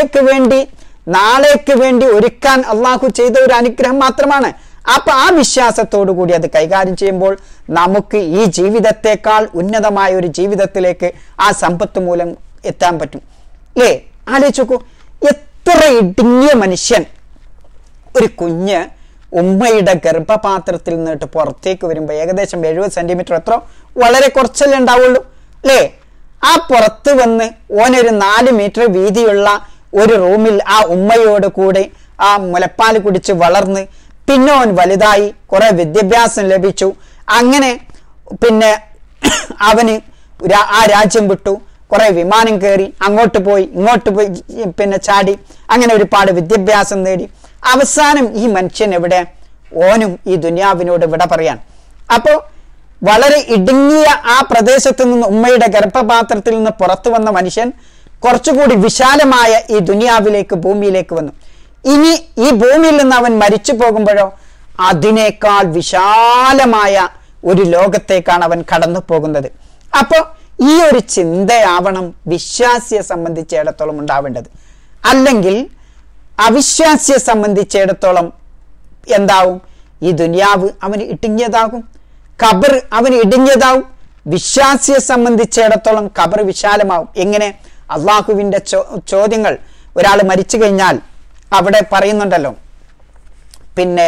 നാളേക്ക് വേണ്ടി ഒരുക്കാൻ അള്ളാഹു ചെയ്ത ഒരു അനുഗ്രഹം മാത്രമാണ്. അപ്പൊ ആ വിശ്വാസത്തോടു കൂടി അത് കൈകാര്യം ചെയ്യുമ്പോൾ നമുക്ക് ഈ ജീവിതത്തെക്കാൾ ഉന്നതമായ ഒരു ജീവിതത്തിലേക്ക് ആ സമ്പത്ത് മൂലം എത്താൻ പറ്റും. അല്ലേ, ആലോചിച്ചു, എത്ര ഇടുങ്ങിയ മനുഷ്യൻ, ഒരു കുഞ്ഞ് ഉമ്മയുടെ ഗർഭപാത്രത്തിൽ നിന്നിട്ട് പുറത്തേക്ക് വരുമ്പോൾ ഏകദേശം 70 സെന്റിമീറ്റർ എത്ര, വളരെ കുറച്ചല്ലേ ഉണ്ടാവുള്ളൂ, അല്ലേ? ആ പുറത്ത് വന്ന് ഓനൊരു 4 മീറ്റർ വീതിയുള്ള ഒരു റൂമിൽ ആ ഉമ്മയോട് കൂടെ ആ മുലപ്പാൽ കുടിച്ച് വളർന്ന് പിന്നെ ഓൻ വലുതായി, കുറെ വിദ്യാഭ്യാസം ലഭിച്ചു, അങ്ങനെ പിന്നെ അവന് ആ രാജ്യം വിട്ടു, കുറെ വിമാനം കയറി, അങ്ങോട്ട് പോയി ഇങ്ങോട്ട് പോയി, പിന്നെ ചാടി, അങ്ങനെ ഒരുപാട് വിദ്യാഭ്യാസം നേടി. അവസാനം ഈ മനുഷ്യൻ എവിടെ? ഓനും ഈ ദുനിയാവിനോട് വിട പറയാൻ. അപ്പോ വളരെ ഇടുങ്ങിയ ആ പ്രദേശത്ത് നിന്ന്, ഉമ്മയുടെ ഗർഭപാത്രത്തിൽ നിന്ന് പുറത്തു വന്ന മനുഷ്യൻ കുറച്ചുകൂടി വിശാലമായ ഈ ദുനിയാവിലേക്ക്, ഭൂമിയിലേക്ക് വന്നു. ഇനി ഈ ഭൂമിയിൽ നിന്ന് അവൻ മരിച്ചു പോകുമ്പോഴോ അതിനേക്കാൾ വിശാലമായ ഒരു ലോകത്തേക്കാണ് അവൻ കടന്നു പോകുന്നത്. അപ്പോ ഈ ഒരു ചിന്തയാവണം വിശ്വാസിയെ സംബന്ധിച്ചിടത്തോളം ഉണ്ടാവേണ്ടത്. അല്ലെങ്കിൽ അവിശ്വാസിയെ സംബന്ധിച്ചിടത്തോളം എന്താവും? ഈ ദുനിയാവ് അവന് ഇടുങ്ങിയതാകും, ഖബർ അവന് ഇടുങ്ങിയതാവും. വിശ്വാസിയെ സംബന്ധിച്ചിടത്തോളം ഖബർ വിശാലമാവും. എങ്ങനെ? അള്ളാഹുവിന്റെ ചോദ്യങ്ങൾ. ഒരാൾ മരിച്ചു കഴിഞ്ഞാൽ അവിടെ പറയുന്നുണ്ടല്ലോ, പിന്നെ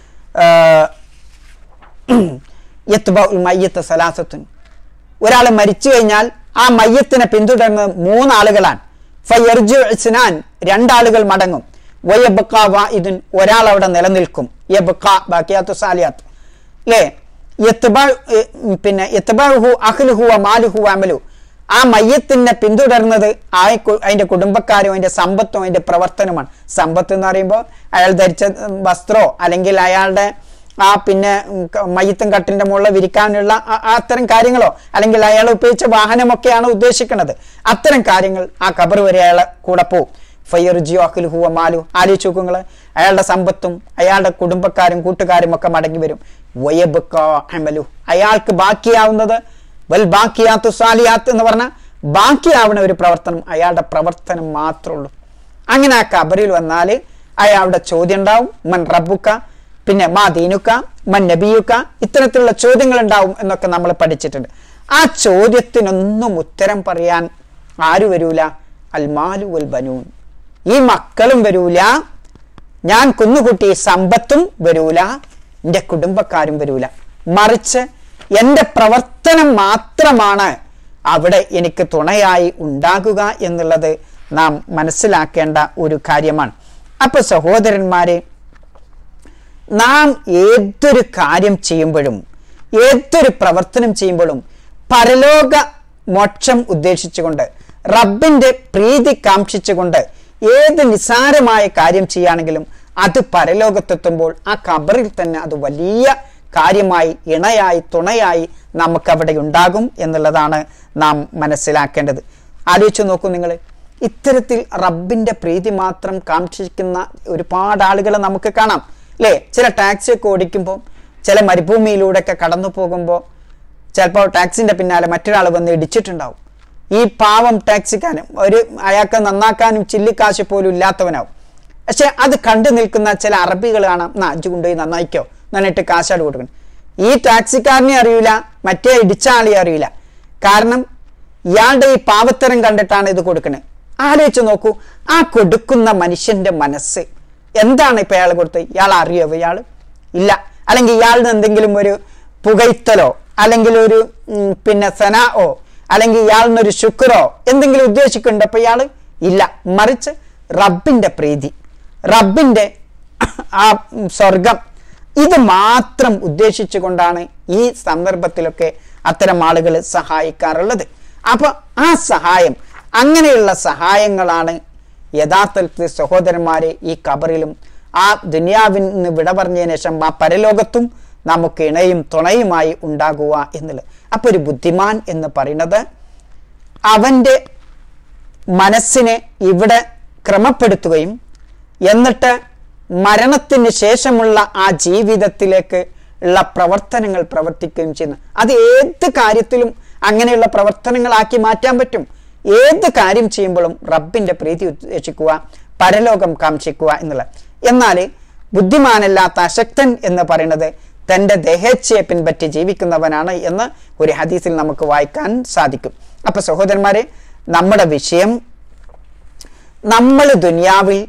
ഒരാൾ മരിച്ചു കഴിഞ്ഞാൽ ആ മയ്യത്തിനെ പിന്തുടർന്ന് 3 ആളുകളാണ്. ഫയർജു ഇസ്നാൻ, 2 ആളുകൾ മടങ്ങും. വയബ്ഖ വാഇദുൻ, ഒരാൾ അവിടെ നിലനിൽക്കും. യബ്ഖ ബാഖിയാത്തു സാലിയാത്ത്, അല്ലേ? പിന്നെ യത്ബഉഹു അഹ്ലുഹു വമാലുഹു വഅമലു, ആ മയ്യത്തിനെ പിന്തുടർന്നത് അതിന്റെ കുടുംബക്കാരും അതിന്റെ സമ്പത്തും അതിന്റെ പ്രവർത്തനമാണ്. സമ്പത്ത് എന്ന് പറയുമ്പോൾ അയാൾ ധരിച്ച വസ്ത്രോ അല്ലെങ്കിൽ അയാളുടെ ആ പിന്നെ മയ്യത്തും കട്ടിലിന്റെ മുകളിൽ വിരിക്കാനുള്ള അത്തരം കാര്യങ്ങളോ അല്ലെങ്കിൽ അയാൾ ഉപയോഗിച്ച വാഹനമൊക്കെയാണ് ഉദ്ദേശിക്കുന്നത്. അത്തരം കാര്യങ്ങൾ ആ ഖബർ വരെ അയാളെ കൂടെ പോവും. ഫയർജിയോ അഖ്ലുഹു വമാലു, ആലോചിച്ച് നോക്കുങ്ങള്, അയാളുടെ സമ്പത്തും അയാളുടെ കുടുംബക്കാരും കൂട്ടുകാരും ഒക്കെ മടങ്ങി വരും. വയബ്ഖ അമലു, അയാൾക്ക് ബാക്കിയാവുന്നത് വൽ ബാക്കിയാത്തു സാലിയാത്ത് എന്ന് പറഞ്ഞാൽ ബാക്കിയാവുന്ന ഒരു പ്രവർത്തനം, അയാളുടെ പ്രവർത്തനം മാത്രമേ ഉള്ളൂ. അങ്ങനെ ആ ഖബറിൽ വന്നാൽ അയാളുടെ ചോദ്യം ഉണ്ടാവും, മൻ റബ്ബുക, പിന്നെ മാ ദീനുക മൻ നബിയുക ഇത്തരത്തിലുള്ള ചോദ്യങ്ങൾ ഉണ്ടാവും എന്നൊക്കെ നമ്മൾ പഠിച്ചിട്ടുണ്ട്. ആ ചോദ്യത്തിനൊന്നും ഉത്തരം പറയാൻ ആര് വരൂല? അൽമാലു വൽ ബനൂൻ, ഈ മക്കളും വരൂല, ഞാൻ കുന്നുകൂട്ടിയ സമ്പത്തും വരൂല, എൻ്റെ കുടുംബക്കാരും വരൂല. മറിച്ച് എൻ്റെ പ്രവർത്തനം മാത്രമാണ് അവിടെ എനിക്ക് തുണയായി ഉണ്ടാകുക എന്നുള്ളത് നാം മനസ്സിലാക്കേണ്ട ഒരു കാര്യമാണ്. അപ്പൊ സഹോദരന്മാരെ, നാം ഏതൊരു കാര്യം ചെയ്യുമ്പോഴും ഏതൊരു പ്രവർത്തനം ചെയ്യുമ്പോഴും പരലോക മോക്ഷം ഉദ്ദേശിച്ചുകൊണ്ട് റബ്ബിന്റെ പ്രീതി കാംക്ഷിച്ചുകൊണ്ട് ഏത് നിസാരമായ കാര്യം ചെയ്യുകയാണെങ്കിലും അത് പരലോകത്തെത്തുമ്പോൾ ആ ഖബറിൽ തന്നെ അത് വലിയ കാര്യമായി ഇണയായി തുണയായി നമുക്കവിടെ ഉണ്ടാകും എന്നുള്ളതാണ് നാം മനസ്സിലാക്കേണ്ടത്. ആലോചിച്ച് നോക്കൂ നിങ്ങൾ, ഇത്തരത്തിൽ റബ്ബിന്റെ പ്രീതി മാത്രം കാംക്ഷിക്കുന്ന ഒരുപാട് ആളുകളെ നമുക്ക് കാണാം അല്ലേ? ചില ടാക്സിയൊക്കെ ഓടിക്കുമ്പോൾ, ചില മരുഭൂമിയിലൂടെയൊക്കെ കടന്നു പോകുമ്പോൾ ചിലപ്പോൾ ടാക്സിന്റെ പിന്നാലെ മറ്റൊരാൾ വന്ന് ഇടിച്ചിട്ടുണ്ടാവും. ഈ പാവം ടാക്സിക്കാരൻ അയാൾക്ക് നന്നാക്കാനും ചില്ലിക്കാശ് പോലും ഇല്ലാത്തവനാവും. പക്ഷെ അത് കണ്ടു നിൽക്കുന്ന ചില അറബികൾ കാണാം, അഞ്ചു കൊണ്ടുപോയി നന്നായിക്കോ എന്നിട്ട് കാശാട് കൊടുക്കണം. ഈ ടാക്സിക്കാരനെ അറിയില്ല, മറ്റേ ഇടിച്ച ആളെ അറിയില്ല. കാരണം ഇയാളുടെ ഈ പാവത്തരം കണ്ടിട്ടാണ് ഇത് കൊടുക്കുന്നത്. ആലോചിച്ച് നോക്കൂ, ആ കൊടുക്കുന്ന മനുഷ്യന്റെ മനസ്സ് എന്താണ്. ഇപ്പൊ അയാൾ കൊടുത്തത് ഇയാൾ അറിയോ? ഇയാൾ ഇല്ല. അല്ലെങ്കിൽ ഇയാളുടെ എന്തെങ്കിലും ഒരു പുകയ്ത്തലോ അല്ലെങ്കിൽ ഒരു സനാഓ അല്ലെങ്കിൽ ഇയാളിനൊരു ശുക്രോ എന്തെങ്കിലും ഉദ്ദേശിക്കുന്നുണ്ട് അപ്പൊ ഇയാൾ ഇല്ല. മറിച്ച് റബ്ബിന്റെ പ്രീതി, റബ്ബിന്റെ ആ സ്വർഗം, ഇത് മാത്രം ഉദ്ദേശിച്ചുകൊണ്ടാണ് ഈ സന്ദർഭത്തിലൊക്കെ അത്തരം ആളുകൾ സഹായിക്കാറുള്ളത്. അപ്പൊ ആ സഹായം, അങ്ങനെയുള്ള സഹായങ്ങളാണ് യഥാർത്ഥത്തിൽ സഹോദരന്മാരെ ഈ ഖബറിലും ആ ദുനിയാവിൽ നിന്ന് വിട പറഞ്ഞതിന് ശേഷം ആ പരലോകത്തും നമുക്ക് ഇണയും തുണയുമായി ഉണ്ടാകുക എന്നുള്ളത്. അപ്പൊ ഒരു ബുദ്ധിമാൻ എന്ന് പറയുന്നത് അവന്റെ മനസ്സിനെ ഇവിടെ ക്രമപ്പെടുത്തുകയും എന്നിട്ട് മരണത്തിന് ശേഷമുള്ള ആ ജീവിതത്തിലേക്ക് ഉള്ള പ്രവർത്തനങ്ങൾ പ്രവർത്തിക്കുകയും ചെയ്യുന്നു. അത് ഏത് കാര്യത്തിലും അങ്ങനെയുള്ള പ്രവർത്തനങ്ങളാക്കി മാറ്റാൻ പറ്റും. ഏത് കാര്യം ചെയ്യുമ്പോഴും റബ്ബിന്റെ പ്രീതി ഉദ്ദേശിക്കുക, പരലോകം കാംക്ഷിക്കുക എന്നുള്ള. എന്നാൽ ബുദ്ധിമാനല്ലാത്ത അശക്തൻ എന്ന് പറയുന്നത് തൻ്റെ ദേഹേച്ഛയെ പിൻപറ്റി ജീവിക്കുന്നവനാണ് എന്ന് ഒരു ഹദീസിൽ നമുക്ക് വായിക്കാൻ സാധിക്കും. അപ്പൊ സഹോദരന്മാരെ, നമ്മുടെ വിഷയം, നമ്മൾ ദുനിയാവിൽ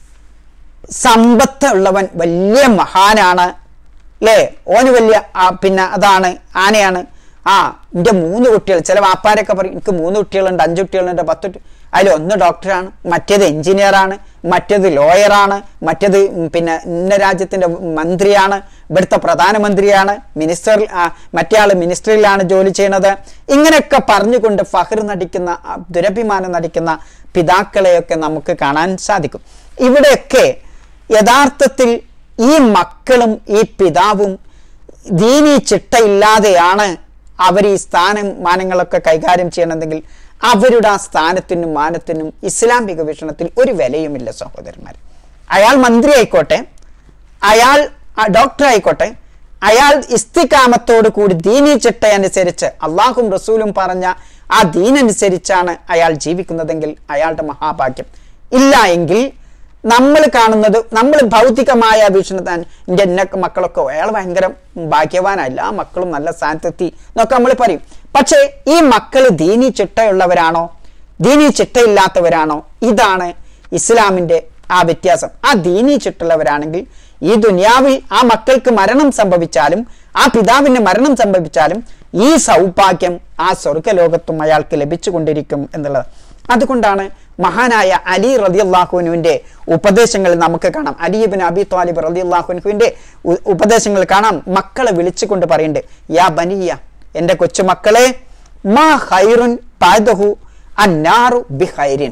സമ്പത്ത് ഉള്ളവൻ വലിയ മഹാനാണ് അല്ലേ, ഓന് വലിയ അതാണ് ആനയാണ്. എൻ്റെ 3 കുട്ടികൾ, ചില വാപ്പാരൊക്കെ പറയും എനിക്ക് 3 കുട്ടികളുണ്ട്, 5 കുട്ടികളുണ്ട്, 10 അതിൽ ഒന്ന് ഡോക്ടറാണ്, മറ്റേത് എഞ്ചിനീയറാണ്, മറ്റേത് ലോയറാണ്, മറ്റേത് ഇന്ന രാജ്യത്തിന്റെ മന്ത്രിയാണ്, ഇവിടുത്തെ പ്രധാനമന്ത്രിയാണ്, മിനിസ്റ്റർ, മറ്റേ ആള് മിനിസ്റ്ററിലാണ് ജോലി ചെയ്യുന്നത്. ഇങ്ങനെയൊക്കെ പറഞ്ഞുകൊണ്ട് ഫഖർ നടിക്കുന്ന, ദുരഭിമാനം നടിക്കുന്ന പിതാക്കളെയൊക്കെ നമുക്ക് കാണാൻ സാധിക്കും. ഇവിടെയൊക്കെ യഥാർത്ഥത്തിൽ ഈ മക്കളും ഈ പിതാവും ദീനീ ചിട്ടയില്ലാതെയാണ് അവർ ഈ സ്ഥാനമാനങ്ങളൊക്കെ കൈകാര്യം ചെയ്യണമെങ്കിൽ അവരുടെ ആ സ്ഥാനത്തിനും മാനത്തിനും ഇസ്ലാമിക വീക്ഷണത്തിൽ ഒരു വിലയുമില്ല സഹോദരന്മാർ. അയാൾ മന്ത്രി ആയിക്കോട്ടെ, അയാൾ ഡോക്ടർ ആയിക്കോട്ടെ, അയാൾ ഇസ്തികാമത്തോടു കൂടി ദീനീ ചിട്ട അനുസരിച്ച് അള്ളാഹും റസൂലും പറഞ്ഞ ആ ദീനനുസരിച്ചാണ് അയാൾ ജീവിക്കുന്നതെങ്കിൽ അയാളുടെ മഹാഭാഗ്യം. ഇല്ല എങ്കിൽ നമ്മൾ കാണുന്നത്, നമ്മൾ ഭൗതികമായ വീക്ഷണത്താൻ എൻ്റെ മക്കളൊക്കെ അയാൾ ഭയങ്കര ഭാഗ്യവാനല്ല, ആ മക്കളും നല്ല സ്ഥാനത്തെത്തി എന്നൊക്കെ നമ്മൾ പറയും. പക്ഷേ ഈ മക്കൾ ദീനീ ചിട്ടയുള്ളവരാണോ ദീനീ ചിട്ടയില്ലാത്തവരാണോ? ഇതാണ് ഇസ്ലാമിന്റെ ആ വ്യത്യാസം. ആ ദീനീ ചിട്ടുള്ളവരാണെങ്കിൽ ഈ ദുനിയാവിൽ ആ മക്കൾക്ക് മരണം സംഭവിച്ചാലും ആ പിതാവിന് മരണം സംഭവിച്ചാലും ഈ സൗഭാഗ്യം ആ സ്വർഗലോകത്തും അയാൾക്ക് ലഭിച്ചുകൊണ്ടിരിക്കും എന്നുള്ളത്. അതുകൊണ്ടാണ് മഹാനായ അലി റളിയല്ലാഹുവിന്റെ ഉപദേശങ്ങൾ നമുക്ക് കാണാം. അലി ഇബ്നു അബി ത്വാലിബ് റളിയല്ലാഹുവിന്റെ ഉപദേശങ്ങൾ കാണാം. മക്കളെ വിളിച്ചുകൊണ്ട് പറയുന്നുണ്ട്, യാ ബനിയ, എൻ്റെ കൊച്ചുമക്കളെ, മാ ഖൈറുൻ ബഅദഹു അന്നാറു ബിഖൈരിൻ.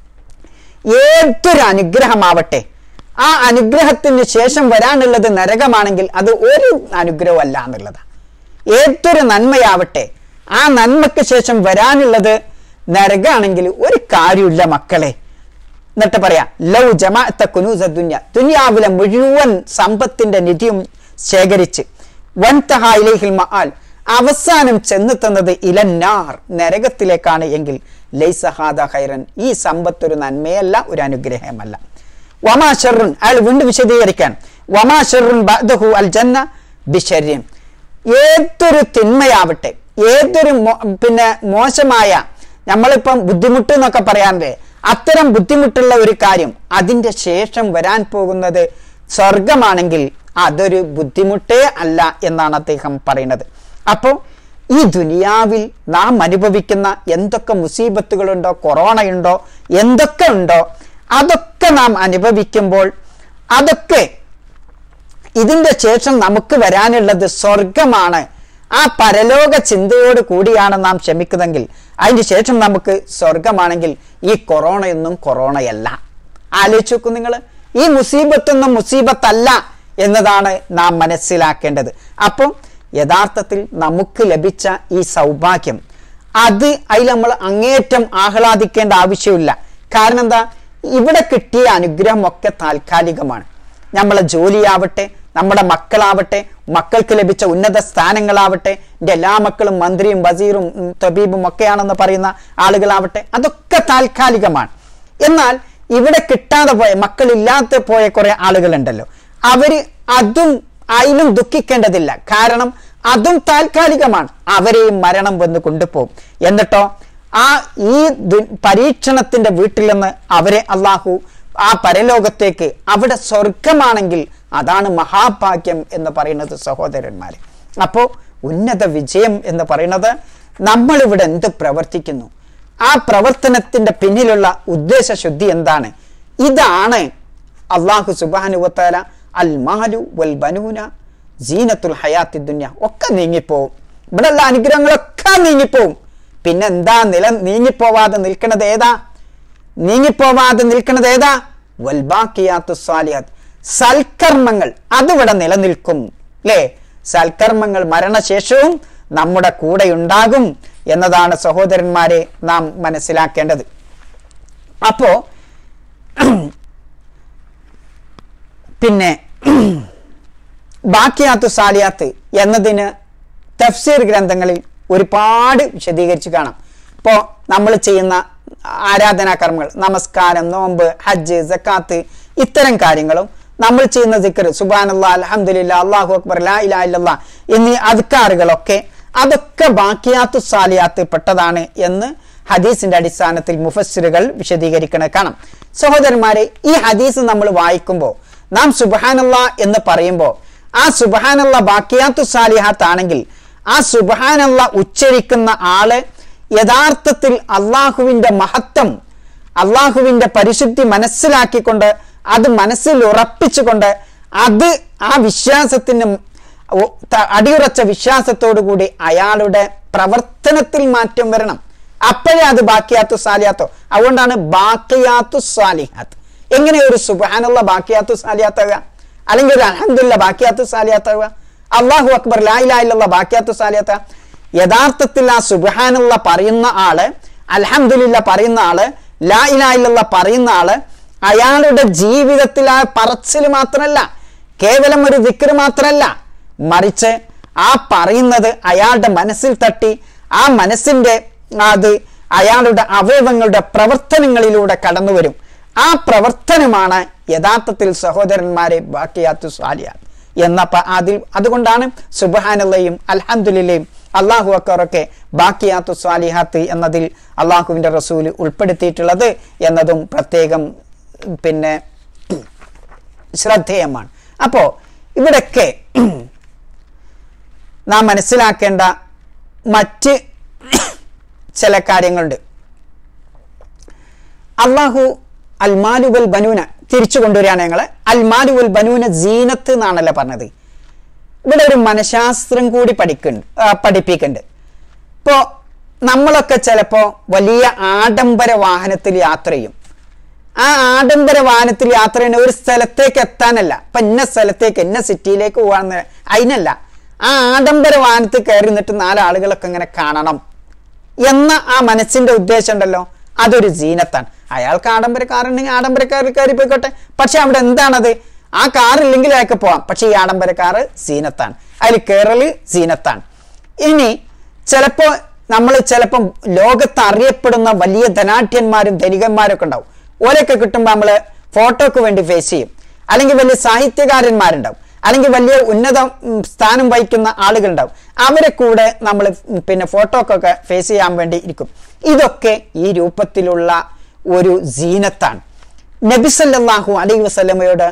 ഏതൊരു അനുഗ്രഹമാവട്ടെ, ആ അനുഗ്രഹത്തിന് ശേഷം വരാനുള്ളത് നരകമാണെങ്കിൽ അത് ഒരു അനുഗ്രഹമല്ല എന്നുള്ളതാണ്. ഏതൊരു നന്മയാവട്ടെ, ആ നന്മയ്ക്ക് ശേഷം വരാനുള്ളത് നരകാണെങ്കിൽ ഒരു കാര്യമില്ല മക്കളെ. എന്നിട്ട് പറയാ, ലൗ ജമാഅത കുനൂസ ദുനിയ, ദുനിയാവിലെ മുഴുവൻ സമ്പത്തിന്റെ നിധിയും ശേഖരിച്ച് വൻതഹ ഇലൈഹിൽ മആൽ, അവസാനം ചെന്നെത്തുന്നത് ഇലന്നാർ, നരകത്തിലേക്കാണ് എങ്കിൽ ലൈസ ഹാദാ ഖൈറൻ, ഈ സമ്പത്ത് ഒരു നന്മയല്ല, ഒരു അനുഗ്രഹമല്ല. വമാ ശർറുൻ, അയാൾ വീണ്ടും വിശദീകരിക്കാൻ, വമാ ശർറുൻ ബഅദഹു അൽ ജന്ന ബിശർരിൻ. ഏതൊരു തിന്മയാവട്ടെ, ഏതൊരു മോശമായ, നമ്മളിപ്പം ബുദ്ധിമുട്ട് എന്നൊക്കെ പറയാറില്ലേ, അത്തരം ബുദ്ധിമുട്ടുള്ള ഒരു കാര്യം അതിൻ്റെ ശേഷം വരാൻ പോകുന്നത് സ്വർഗമാണെങ്കിൽ അതൊരു ബുദ്ധിമുട്ടേ അല്ല എന്നാണ് അദ്ദേഹം പറയുന്നത്. അപ്പോൾ ഈ ദുനിയാവിൽ നാം അനുഭവിക്കുന്ന എന്തൊക്കെ മുസീബത്തുകളുണ്ടോ, കൊറോണയുണ്ടോ, എന്തൊക്കെ ഉണ്ടോ, അതൊക്കെ നാം അനുഭവിക്കുമ്പോൾ അതൊക്കെ ഇതിൻ്റെ ശേഷം നമുക്ക് വരാനുള്ളത് സ്വർഗമാണ്. ആ പരലോക ചിന്തയോട് കൂടിയാണ് നാം ക്ഷമിക്കുന്നതെങ്കിൽ അതിന് ശേഷം നമുക്ക് സ്വർഗമാണെങ്കിൽ ഈ കൊറോണയൊന്നും കൊറോണയല്ല. ആലോചിച്ച് നോക്കൂ നിങ്ങൾ, ഈ മുസീബത്തൊന്നും മുസീബത്തല്ല എന്നതാണ് നാം മനസ്സിലാക്കേണ്ടത്. അപ്പോൾ യഥാർത്ഥത്തിൽ നമുക്ക് ലഭിച്ച ഈ സൗഭാഗ്യം അതിൽ നമ്മൾ അങ്ങേയറ്റം ആഹ്ലാദിക്കേണ്ട ആവശ്യമില്ല. കാരണം എന്താ, ഇവിടെ കിട്ടിയ അനുഗ്രഹമൊക്കെ താൽക്കാലികമാണ്. നമ്മളെ ജോലിയാവട്ടെ, നമ്മുടെ മക്കളാവട്ടെ, മക്കൾക്ക് ലഭിച്ച ഉന്നത സ്ഥാനങ്ങളാവട്ടെ, എൻ്റെ എല്ലാ മക്കളും മന്ത്രിയും വസീറും തബീബും ഒക്കെയാണെന്ന് പറയുന്ന ആളുകളാവട്ടെ, അതൊക്കെ താൽക്കാലികമാണ്. എന്നാൽ ഇവിടെ കിട്ടാതെ പോയ, മക്കളില്ലാതെ പോയ കുറെ ആളുകളുണ്ടല്ലോ, അവര് അതിലും ദുഃഖിക്കേണ്ടതില്ല. കാരണം അതും താൽക്കാലികമാണ്. അവരെയും മരണം വന്ന് കൊണ്ടുപോകും. എന്നിട്ടോ ഈ പരീക്ഷണത്തിന്റെ വീട്ടിൽ നിന്ന് അവരെ അള്ളാഹു ആ പരലോകത്തേക്ക്, അവിടെ സ്വർഗമാണെങ്കിൽ അതാണ് മഹാഭാഗ്യം എന്ന് പറയുന്നത് സഹോദരന്മാരെ. അപ്പോൾ ഉന്നത വിജയം എന്ന് പറയുന്നത് നമ്മളിവിടെ എന്ത് പ്രവർത്തിക്കുന്നു, ആ പ്രവർത്തനത്തിന്റെ പിന്നിലുള്ള ഉദ്ദേശശുദ്ധി എന്താണ്, ഇതാണ് അള്ളാഹു സുബ്ഹാനഹു വ തആല അൽ മാലു വൽ ബനൂന സീനത്തുൽ ഹയാത്തി ദുനിയ ഒക്കെ നീങ്ങിപ്പോവും. ഇവിടെയുള്ള അനുഗ്രഹങ്ങളൊക്കെ നീങ്ങിപ്പോവും. പിന്നെ എന്താ നീങ്ങിപ്പോവാതെ നിൽക്കുന്നത് ഏതാ? വൽബാഖിയാത്തു സ്വാലിഹാത്ത്, സൽക്കർമ്മങ്ങൾ, അതിവിടെ നിലനിൽക്കും അല്ലേ? സൽക്കർമ്മങ്ങൾ മരണശേഷവും നമ്മുടെ കൂടെ ഉണ്ടാകും എന്നതാണ് സഹോദരന്മാരെ നാം മനസ്സിലാക്കേണ്ടത്. അപ്പോ പിന്നെ ബാക്കിയാത്തു സാലിയാത്ത് എന്നതിന് തഫ്സീർ ഗ്രന്ഥങ്ങളിൽ ഒരുപാട് വിശദീകരിച്ച് കാണാം. ഇപ്പോൾ നമ്മൾ ചെയ്യുന്ന ആരാധനാകർമ്മങ്ങൾ, നമസ്കാരം, നോമ്പ്, ഹജ്ജ്, സക്കാത്ത്, ഇത്തരം കാര്യങ്ങളും നമ്മൾ ചെയ്യുന്ന ദിക്ർ, സുബ്ഹാനല്ലാഹ്, അൽഹംദുലില്ലാഹ്, അല്ലാഹു അക്ബർ, ലാ ഇലാഹ ഇല്ലല്ലാഹ് എന്നീ അദ്കാറുകളൊക്കെ അതൊക്കെ ബാക്കിയാത്തു സാലിയാത്ത് പെട്ടതാണ് എന്ന് ഹദീസിന്റെ അടിസ്ഥാനത്തിൽ മുഫസ്സിറുകൾ വിശദീകരിക്കുന്നത് കാണാം. സഹോദരന്മാരെ, ഈ ഹദീസ് നമ്മൾ വായിക്കുമ്പോൾ നാം സുബ്ഹാനല്ലാഹ് എന്ന് പറയുമ്പോൾ ആ സുബ്ഹാനല്ലാഹ് ബാക്കിയാത്തു സാലിഹാത്ത് ആണെങ്കിൽ ആ സുബ്ഹാനല്ലാഹ് ഉച്ചരിക്കുന്ന ആള് യഥാർത്ഥത്തിൽ അള്ളാഹുവിന്റെ മഹത്വം, അള്ളാഹുവിന്റെ പരിശുദ്ധി മനസ്സിലാക്കിക്കൊണ്ട് അത് മനസ്സിൽ ഉറപ്പിച്ചുകൊണ്ട് അത് ആ വിശ്വാസത്തിന് അടിയുറച്ച വിശ്വാസത്തോടു കൂടി അയാളുടെ പ്രവർത്തനത്തിൽ മാറ്റം വരണം. അപ്പോഴേ അത് ബാക്കിയാത്തു സാലിയാത്തോ. അതുകൊണ്ടാണ് ബാക്കിയാത്തു സാലിഹാത്ത്. എങ്ങനെ ഒരു സുബ്ഹാനല്ലാഹ് ബാക്കിയാത്തു സാലിയാത്താവുക, അല്ലെങ്കിൽ ഒരു അൽഹംദുലില്ലാഹ് ബാക്കിയാത്തു സാലിയാത്താവുക, അല്ലാഹു അക്ബർ, ലാ ഇലാഹ ഇല്ലല്ലാഹ് ബാക്കിയാത്തു സാലിയാത്ത? യഥാർത്ഥത്തിൽ ആ സുബ്ഹാനല്ലാഹ് പറയുന്ന ആള്, അൽഹംദുലില്ലാഹ് പറയുന്ന ആള്, ലാ ഇലാഹ ഇല്ലല്ലാഹ് പറയുന്ന ആള് അയാളുടെ ജീവിതത്തിൽ ആ പറച്ചിൽ മാത്രമല്ല, കേവലം ഒരു ദിക്ർ മാത്രമല്ല, മറിച്ച് ആ പറയുന്നത് അയാളുടെ മനസ്സിൽ തട്ടി ആ മനസ്സിന്റെ അത് അയാളുടെ അവയവങ്ങളുടെ പ്രവർത്തനങ്ങളിലൂടെ കടന്നു വരും. ആ പ്രവർത്തനമാണ് യഥാർത്ഥത്തിൽ സഹോദരന്മാരെ ബാക്കിയാത്തു സാലിഹാത്ത് അതുകൊണ്ടാണ് സുബ്ഹാനല്ലാഹയും അൽഹംദുലില്ലയും അല്ലാഹു അക്ബറൊക്കെ ബാക്കിയാത്തു സാലിഹാത്ത് എന്നതിൽ അള്ളാഹുവിന്റെ റസൂൽ ഉൾപ്പെടുത്തിയിട്ടുള്ളത് എന്നതും പ്രത്യേകം പിന്നെ ശ്രദ്ധേയമാണ്. അപ്പോൾ ഇവിടൊക്കെ നാം മനസ്സിലാക്കേണ്ട മറ്റ് ചില കാര്യങ്ങളുണ്ട്. അള്ളാഹു അൽമാലു വൽ ബനൂന തിരിച്ചു കൊണ്ടുവരികയാണ്. ഞങ്ങൾ അൽമാലു വൽ ബനൂന സീനത്ത് എന്നാണല്ലോ പറഞ്ഞത്. ഇവിടെ ഒരു മനഃശാസ്ത്രം കൂടി പഠിപ്പിക്കുന്നുണ്ട്. ഇപ്പോൾ നമ്മളൊക്കെ ചിലപ്പോൾ വലിയ ആഡംബര വാഹനത്തിൽ യാത്ര ചെയ്യും. ആ ആഡംബര വാഹനത്തിൽ യാത്ര ചെയ്യുന്ന ഒരു സ്ഥലത്തേക്ക് എത്താനല്ല, ഇപ്പം ഇന്ന സ്ഥലത്തേക്ക് ഇന്ന സിറ്റിയിലേക്ക് പോകാന്ന് അതിനല്ല. ആ ആഡംബര വാഹനത്തിൽ കയറി നിന്നിട്ട് 4 ആളുകളൊക്കെ ഇങ്ങനെ കാണണം എന്ന ആ മനസ്സിന്റെ ഉദ്ദേശം ഉണ്ടല്ലോ, അതൊരു സീനത്താണ്. അയാൾക്ക് ആഡംബര കാറുണ്ടെങ്കിൽ ആഡംബര കാറിൽ കയറി പോയിക്കോട്ടെ. പക്ഷെ അവിടെ എന്താണത്, ആ കാറില്ലെങ്കിൽ അയാൾക്ക് പോവാം. പക്ഷെ ഈ ആഡംബര കാറ് സീനത്താണ്, അതിൽ കയറല് സീനത്താണ്. ഇനി ചിലപ്പം ലോകത്ത് അറിയപ്പെടുന്ന വലിയ ധനാഢ്യന്മാരും ധനികന്മാരും ഒക്കെ ഉണ്ടാവും. ഓലൊക്കെ കിട്ടുമ്പോൾ നമ്മൾ ഫോട്ടോക്ക് വേണ്ടി ഫേസ് ചെയ്യും. അല്ലെങ്കിൽ വലിയ സാഹിത്യകാരന്മാരുണ്ടാവും, അല്ലെങ്കിൽ വലിയ ഉന്നത സ്ഥാനം വഹിക്കുന്ന ആളുകളുണ്ടാവും. അവരെ കൂടെ നമ്മൾ പിന്നെ ഫോട്ടോക്കൊക്കെ ഫേസ് ചെയ്യാൻ വേണ്ടി ഇരിക്കും. ഇതൊക്കെ ഈ രൂപത്തിലുള്ള ഒരു സീനത്താണ്. നബി സല്ലല്ലാഹു അലൈഹി വസല്ലമയോട്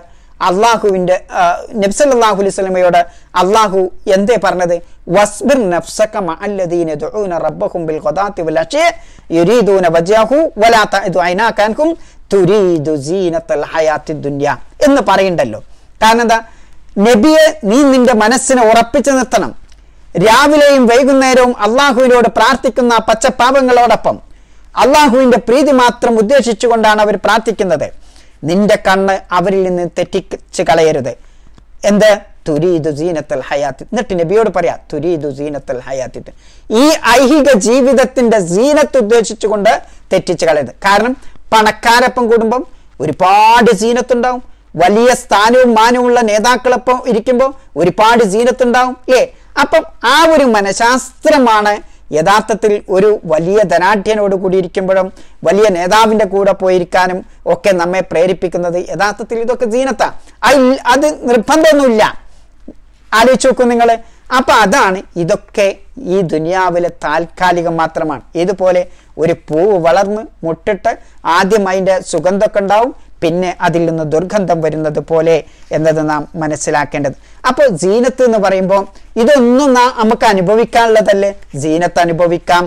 അള്ളാഹു എന്തേ പറഞ്ഞത്? വസ്ബിർ നഫ്സക മഅല്ലദീന യദ്ഊന റബ്ബഹും ബിൽ ഗദാത്തി വൽ അശി യുരീദൂന വജ്ഹഹു വലാ തഅദു ഐനാക അൻഹും തുരീദു സീനത്തൽ ഹയാത്തിദ് ദുനിയ എന്ന് പറയുണ്ടല്ലോ. കാരണം എന്താ? നബിയെ, നീ നിന്റെ മനസ്സിനെ ഉറപ്പിച്ചു നിർത്തണം. രാവിലെയും വൈകുന്നേരവും അള്ളാഹുവിനോട് പ്രാർത്ഥിക്കുന്ന പച്ചപ്പാപങ്ങളോടൊപ്പം അള്ളാഹുവിന്റെ പ്രീതി മാത്രം ഉദ്ദേശിച്ചുകൊണ്ടാണ് അവർ പ്രാർത്ഥിക്കുന്നത്. നിന്റെ കണ്ണ് അവരിൽ നിന്ന് തെറ്റിച്ച് കളയരുത്. എന്ത്? തുരീദു സീനത്തൽ ഹയാത്തി. എന്നിട്ട് നബിയോട് പറയാ, തുരീദു സീനത്തൽ ഹയാത്തി, ഈ ഐഹിക ജീവിതത്തിന്റെ സീനത്ത് ഉദ്ദേശിച്ചുകൊണ്ട് തെറ്റിച്ച് കളയരുത്. കാരണം പണക്കാരൊപ്പം കൂടുമ്പം ഒരുപാട് സീനത്തുണ്ടാവും, വലിയ സ്ഥാനവും മാനവുമുള്ള നേതാക്കളൊപ്പം ഇരിക്കുമ്പോൾ ഒരുപാട് സീനത്തുണ്ടാവും, അല്ലേ? അപ്പം ആ ഒരു മനഃശാസ്ത്രമാണ് യഥാർത്ഥത്തിൽ ഒരു വലിയ ധനാഢ്യനോട് കൂടി ഇരിക്കുമ്പോഴും വലിയ നേതാവിന്റെ കൂടെ പോയിരിക്കാനും ഒക്കെ നമ്മെ പ്രേരിപ്പിക്കുന്നത്. യഥാർത്ഥത്തിൽ ഇതൊക്കെ സീനത്താ, അത് നിർബന്ധമൊന്നുമില്ല. ആലോചിച്ച് നോക്കൂ നിങ്ങൾ. അപ്പൊ അതാണ്, ഇതൊക്കെ ഈ ദുനിയാവിലെ താൽക്കാലികം മാത്രമാണ്. ഇതുപോലെ ഒരു പൂവ് വളർന്ന് മുട്ടിട്ട് ആദ്യം അതിൻ്റെ സുഗന്ധമൊക്കെ ഉണ്ടാവും, പിന്നെ അതിൽ നിന്ന് ദുർഗന്ധം വരുന്നത് പോലെ എന്നത് നാം മനസ്സിലാക്കേണ്ടത്. അപ്പോൾ സീനത്ത് എന്ന് പറയുമ്പോൾ ഇതൊന്നും നമുക്ക് അനുഭവിക്കാനുള്ളതല്ലേ? സീനത്ത് അനുഭവിക്കാം,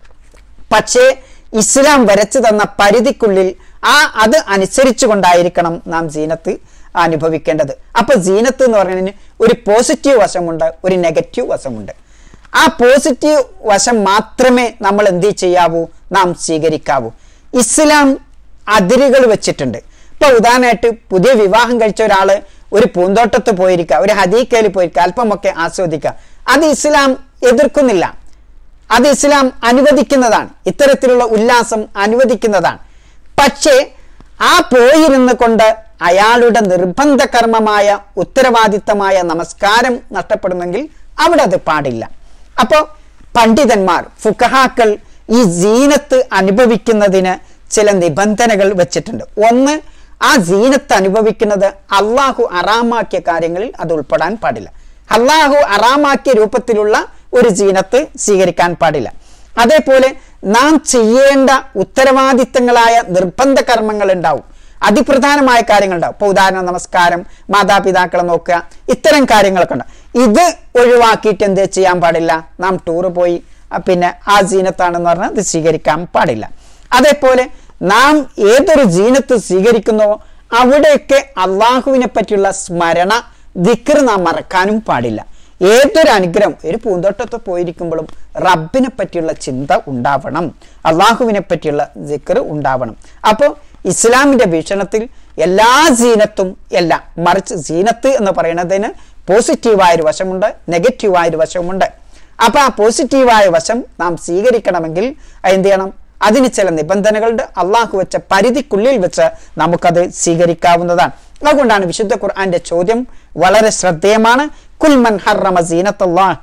പക്ഷേ ഇസ്ലാം വരച്ചു തന്ന പരിധിക്കുള്ളിൽ അത് അനുസരിച്ചു കൊണ്ടായിരിക്കണം നാം സീനത്ത് അനുഭവിക്കേണ്ടത്. അപ്പൊ സീനത്ത് എന്ന് പറയുന്നതിന് ഒരു പോസിറ്റീവ് വശമുണ്ട്, ഒരു നെഗറ്റീവ് വശമുണ്ട്. ആ പോസിറ്റീവ് വശം മാത്രമേ നമ്മൾ എന്ത് ചെയ്യാവൂ? നാം സ്വീകരിക്കാവൂ. ഇസ്ലാം അതിരുകൾ വെച്ചിട്ടുണ്ട്. ഇപ്പൊ ഉദാഹരണമായിട്ട് പുതിയ വിവാഹം കഴിച്ച ഒരാള് ഒരു പൂന്തോട്ടത്ത് പോയിരിക്കുക, ഒരു ഹദീക്കയിൽ പോയിരിക്കുക, അല്പമൊക്കെ ആസ്വദിക്കുക. അത് ഇസ്ലാം എതിർക്കുന്നില്ല, അത് ഇസ്ലാം അനുവദിക്കുന്നതാണ്. ഇത്തരത്തിലുള്ള ഉല്ലാസം അനുവദിക്കുന്നതാണ്. പക്ഷേ ആ പോയിരുന്ന് കൊണ്ട് അയാളുടെ നിർബന്ധ കർമ്മമായ ഉത്തരവാദിത്തമായ നമസ്കാരം നഷ്ടപ്പെടുമെങ്കിൽ അവിടെ അത് പാടില്ല. അപ്പോൾ പണ്ഡിതന്മാർ, ഫുഖഹാക്കൾ ഈ സീനത്ത് അനുഭവിക്കുന്നതിന് ചില നിബന്ധനകൾ വെച്ചിട്ടുണ്ട്. ഒന്ന്, ആ സീനത്ത് അനുഭവിക്കുന്നത് അള്ളാഹു അറാമാക്കിയ കാര്യങ്ങളിൽ അത് ഉൾപ്പെടാൻ പാടില്ല. അള്ളാഹു അറാമാക്കിയ രൂപത്തിലുള്ള ഒരു സീനത്ത് സ്വീകരിക്കാൻ പാടില്ല. അതേപോലെ നാം ചെയ്യേണ്ട ഉത്തരവാദിത്തങ്ങളായ നിർബന്ധ കർമ്മങ്ങൾ ഉണ്ടാവും, അതിപ്രധാനമായ കാര്യങ്ങളുണ്ടാവും. ഇപ്പോൾ ഉദാഹരണം നമസ്കാരം, മാതാപിതാക്കളെ നോക്കുക, ഇത്തരം കാര്യങ്ങളൊക്കെ ഉണ്ടാവും. ഇത് ഒഴിവാക്കിയിട്ട് എന്ത് ചെയ്യാൻ പാടില്ല? നാം ടൂറ് പോയി പിന്നെ ആ സീനത്താണെന്ന് പറഞ്ഞാൽ അത് സ്വീകരിക്കാൻ പാടില്ല. അതേപോലെ നാം ഏതൊരു സീനത്ത് സ്വീകരിക്കുന്നോ അവിടെയൊക്കെ അള്ളാഹുവിനെ പറ്റിയുള്ള സ്മരണ, ദിക്ർ നാം മറക്കാനും പാടില്ല. ഏതൊരു അനുഗ്രഹം, ഒരു പൂന്തോട്ടത്ത് പോയിരിക്കുമ്പോഴും റബ്ബിനെ പറ്റിയുള്ള ചിന്ത ഉണ്ടാവണം, അള്ളാഹുവിനെ പറ്റിയുള്ള ദിക്ർ ഉണ്ടാവണം. അപ്പോൾ ഇസ്ലാമിന്റെ വീക്ഷണത്തിൽ എല്ലാ സീനത്തും അല്ല, മറിച്ച് സീനത്ത് എന്ന് പറയുന്നതിന് പോസിറ്റീവായൊരു വശമുണ്ട്, നെഗറ്റീവായൊരു വശമുണ്ട്. അപ്പൊ ആ പോസിറ്റീവായ വശം നാം സ്വീകരിക്കണമെങ്കിൽ എന്ത് ചെയ്യണം? അതിന് ചില നിബന്ധനകളുണ്ട്. അള്ളാഹു വെച്ച പരിധിക്കുള്ളിൽ വെച്ച് നമുക്കത് സ്വീകരിക്കാവുന്നതാണ്. അതുകൊണ്ടാണ് വിശുദ്ധ ഖുർആന്റെ ചോദ്യം വളരെ ശ്രദ്ധേയമാണ്. കുൽ മൻ ഹറമ സീനത്തല്ലാഹ്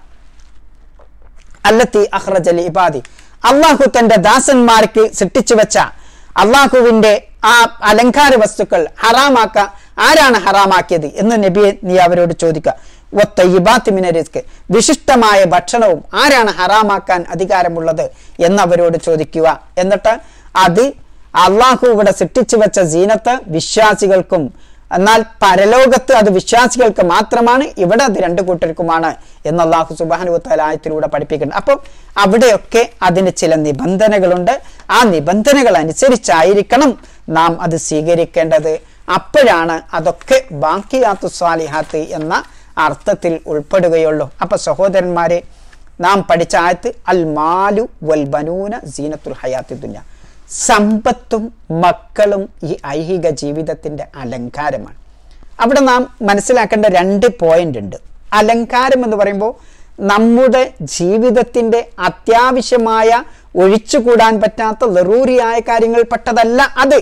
അല്ലത്തി അഖ്റജ ലിഇബാദി. അള്ളാഹു തന്റെ ദാസന്മാർക്ക് സൃഷ്ടിച്ചു വെച്ച അള്ളാഹുവിന്റെ ആ അലങ്കാര വസ്തുക്കൾ ആരാണ് ഹറാമാക്കിയത് എന്ന് നബിയെ നീ അവരോട് ചോദിക്കുക. വിശിഷ്ടമായ ഭക്ഷണവും ആരാണ് ഹറാമാക്കാൻ അധികാരമുള്ളത് എന്നവരോട് ചോദിക്കുക. എന്നിട്ട് അത് അള്ളാഹു ഇവിടെ സൃഷ്ടിച്ചു വെച്ച സീനത്ത് വിശ്വാസികൾക്കും, എന്നാൽ പരലോകത്ത് അത് വിശ്വാസികൾക്ക് മാത്രമാണ്, ഇവിടെ അത് രണ്ടു കൂട്ടർക്കുമാണ് എന്ന് അള്ളാഹു സുബ്ഹാനഹു വ തആല ആയത്തിലൂടെ പഠിപ്പിക്കുന്നുണ്ട്. അപ്പോൾ അവിടെയൊക്കെ അതിന് ചില നിബന്ധനകളുണ്ട്. ആ നിബന്ധനകൾ അനുസരിച്ചായിരിക്കണം നാം അത് സ്വീകരിക്കേണ്ടത്. അപ്പോഴാണ് അതൊക്കെ ബാഖിയാത്തു സ്വാലിഹാത്ത് എന്ന അർത്ഥത്തിൽ ഉൾപ്പെടുകയുള്ളൂ. അപ്പൊ സഹോദരന്മാരെ, നാം പഠിച്ച ആയത്ത് അൽ മാലു വൽ ബനൂന സീനത്തുൽ ഹയാത്തി ദുനിയ, സമ്പത്തും മക്കളും ഈ ഐഹിക ജീവിതത്തിന്റെ അലങ്കാരമാണ്. അവിടെ നാം മനസ്സിലാക്കേണ്ട 2 പോയിന്റ് ഉണ്ട്. അലങ്കാരം എന്ന് പറയുമ്പോൾ നമ്മുടെ ജീവിതത്തിന്റെ അത്യാവശ്യമായ, ഒഴിച്ചുകൂടാൻ പറ്റാത്ത ലറൂറിയായ കാര്യങ്ങൾ പെട്ടതല്ല അത്.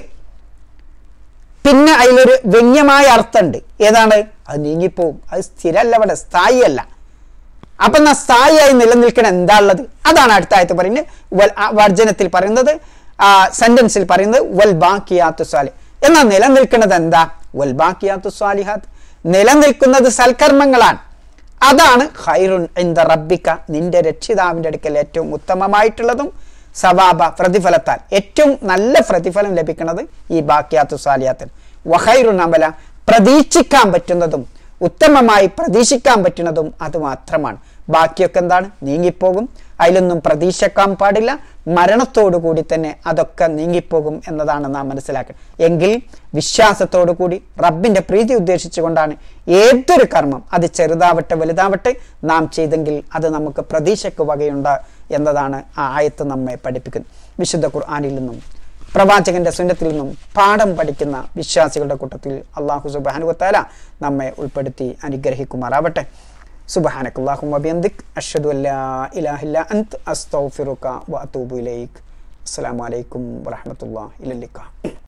പിന്നെ അതിലൊരു വ്യംഗ്യമായ അർത്ഥമുണ്ട്. ഏതാണ്? അത് നീങ്ങിപ്പോവും, അത് സ്ഥിരമല്ല, അവിടെ സ്ഥായിയല്ല. അപ്പൊ എന്നാ സ്ഥായിയായി നിലനിൽക്കണം എന്താ ഉള്ളത്? അതാണ് അടുത്ത ആയത്ത് പറയുന്നത്. വർജനത്തിൽ പറയുന്നത്, സെന്റൻസിൽ പറയുന്നത് വൽ ബാഖിയാത്തു സ്വാലിഹ്. എന്നാൽ നിലനിൽക്കുന്നത് എന്താ? വൽ ബാക്കിയാത്തു സ്വാലിഹാത്ത്, നിലനിൽക്കുന്നത് സൽക്കർമ്മങ്ങളാണ്. അതാണ് ഖൈറുൻ ഇൻദ റബ്ബിക, നിന്റെ രക്ഷിതാവിൻ്റെ അടുക്കൽ ഏറ്റവും ഉത്തമമായിട്ടുള്ളതും സവാബ പ്രതിഫലത്താൽ ഏറ്റവും നല്ല പ്രതിഫലം ലഭിക്കുന്നത് ഈ ബാക്കിയാത്തു സ്വാലിഹാത്തിന്. വഖൈറുൻ അമല, പ്രതീക്ഷിക്കാൻ പറ്റുന്നതും ഉത്തമമായി പ്രതീക്ഷിക്കാൻ പറ്റുന്നതും അത് മാത്രമാണ്. ബാക്കിയൊക്കെ എന്താണ്? നീങ്ങിപ്പോകും. അതിലൊന്നും പ്രതീക്ഷിക്കാൻ പാടില്ല. മരണത്തോടു കൂടി തന്നെ അതൊക്കെ നീങ്ങിപ്പോകും എന്നതാണ് നാം മനസ്സിലാക്കുന്നത്. എങ്കിൽ വിശ്വാസത്തോടു കൂടി റബ്ബിൻ്റെ പ്രീതി ഉദ്ദേശിച്ചുകൊണ്ടാണ് ഏതൊരു കർമ്മം, അത് ചെറുതാവട്ടെ വലുതാവട്ടെ, നാം ചെയ്തെങ്കിൽ അത് നമുക്ക് പ്രതീക്ഷയ്ക്ക് വകയുണ്ട് എന്നതാണ് ആ ആയത്ത് നമ്മെ പഠിപ്പിക്കുന്നത്. വിശുദ്ധ ഖുർആനിൽ നിന്നും പ്രവാചകന്റെ സുന്നത്തിൽ നിന്നും പാഠം പഠിക്കുന്ന വിശ്വാസികളുടെ കൂട്ടത്തിൽ അല്ലാഹു സുബ്ഹാനഹു വ തആല നമ്മെ ഉൾപ്പെടുത്തി അനുഗ്രഹിക്കുമാറാവട്ടെ. സുബ്ഹാനകല്ലാഹുമ്മ വബിഹംദിക് അഷ്ഹദു അല്ലാ ഇലാഹ ഇല്ലാ അൻത അസ്തഗ്ഫിറുക വ അതൂബു ഇലൈക്. അസ്സലാമു അലൈക്കും വറഹ്മത്തുള്ളാഹി ഇലൽ ലിഖാ.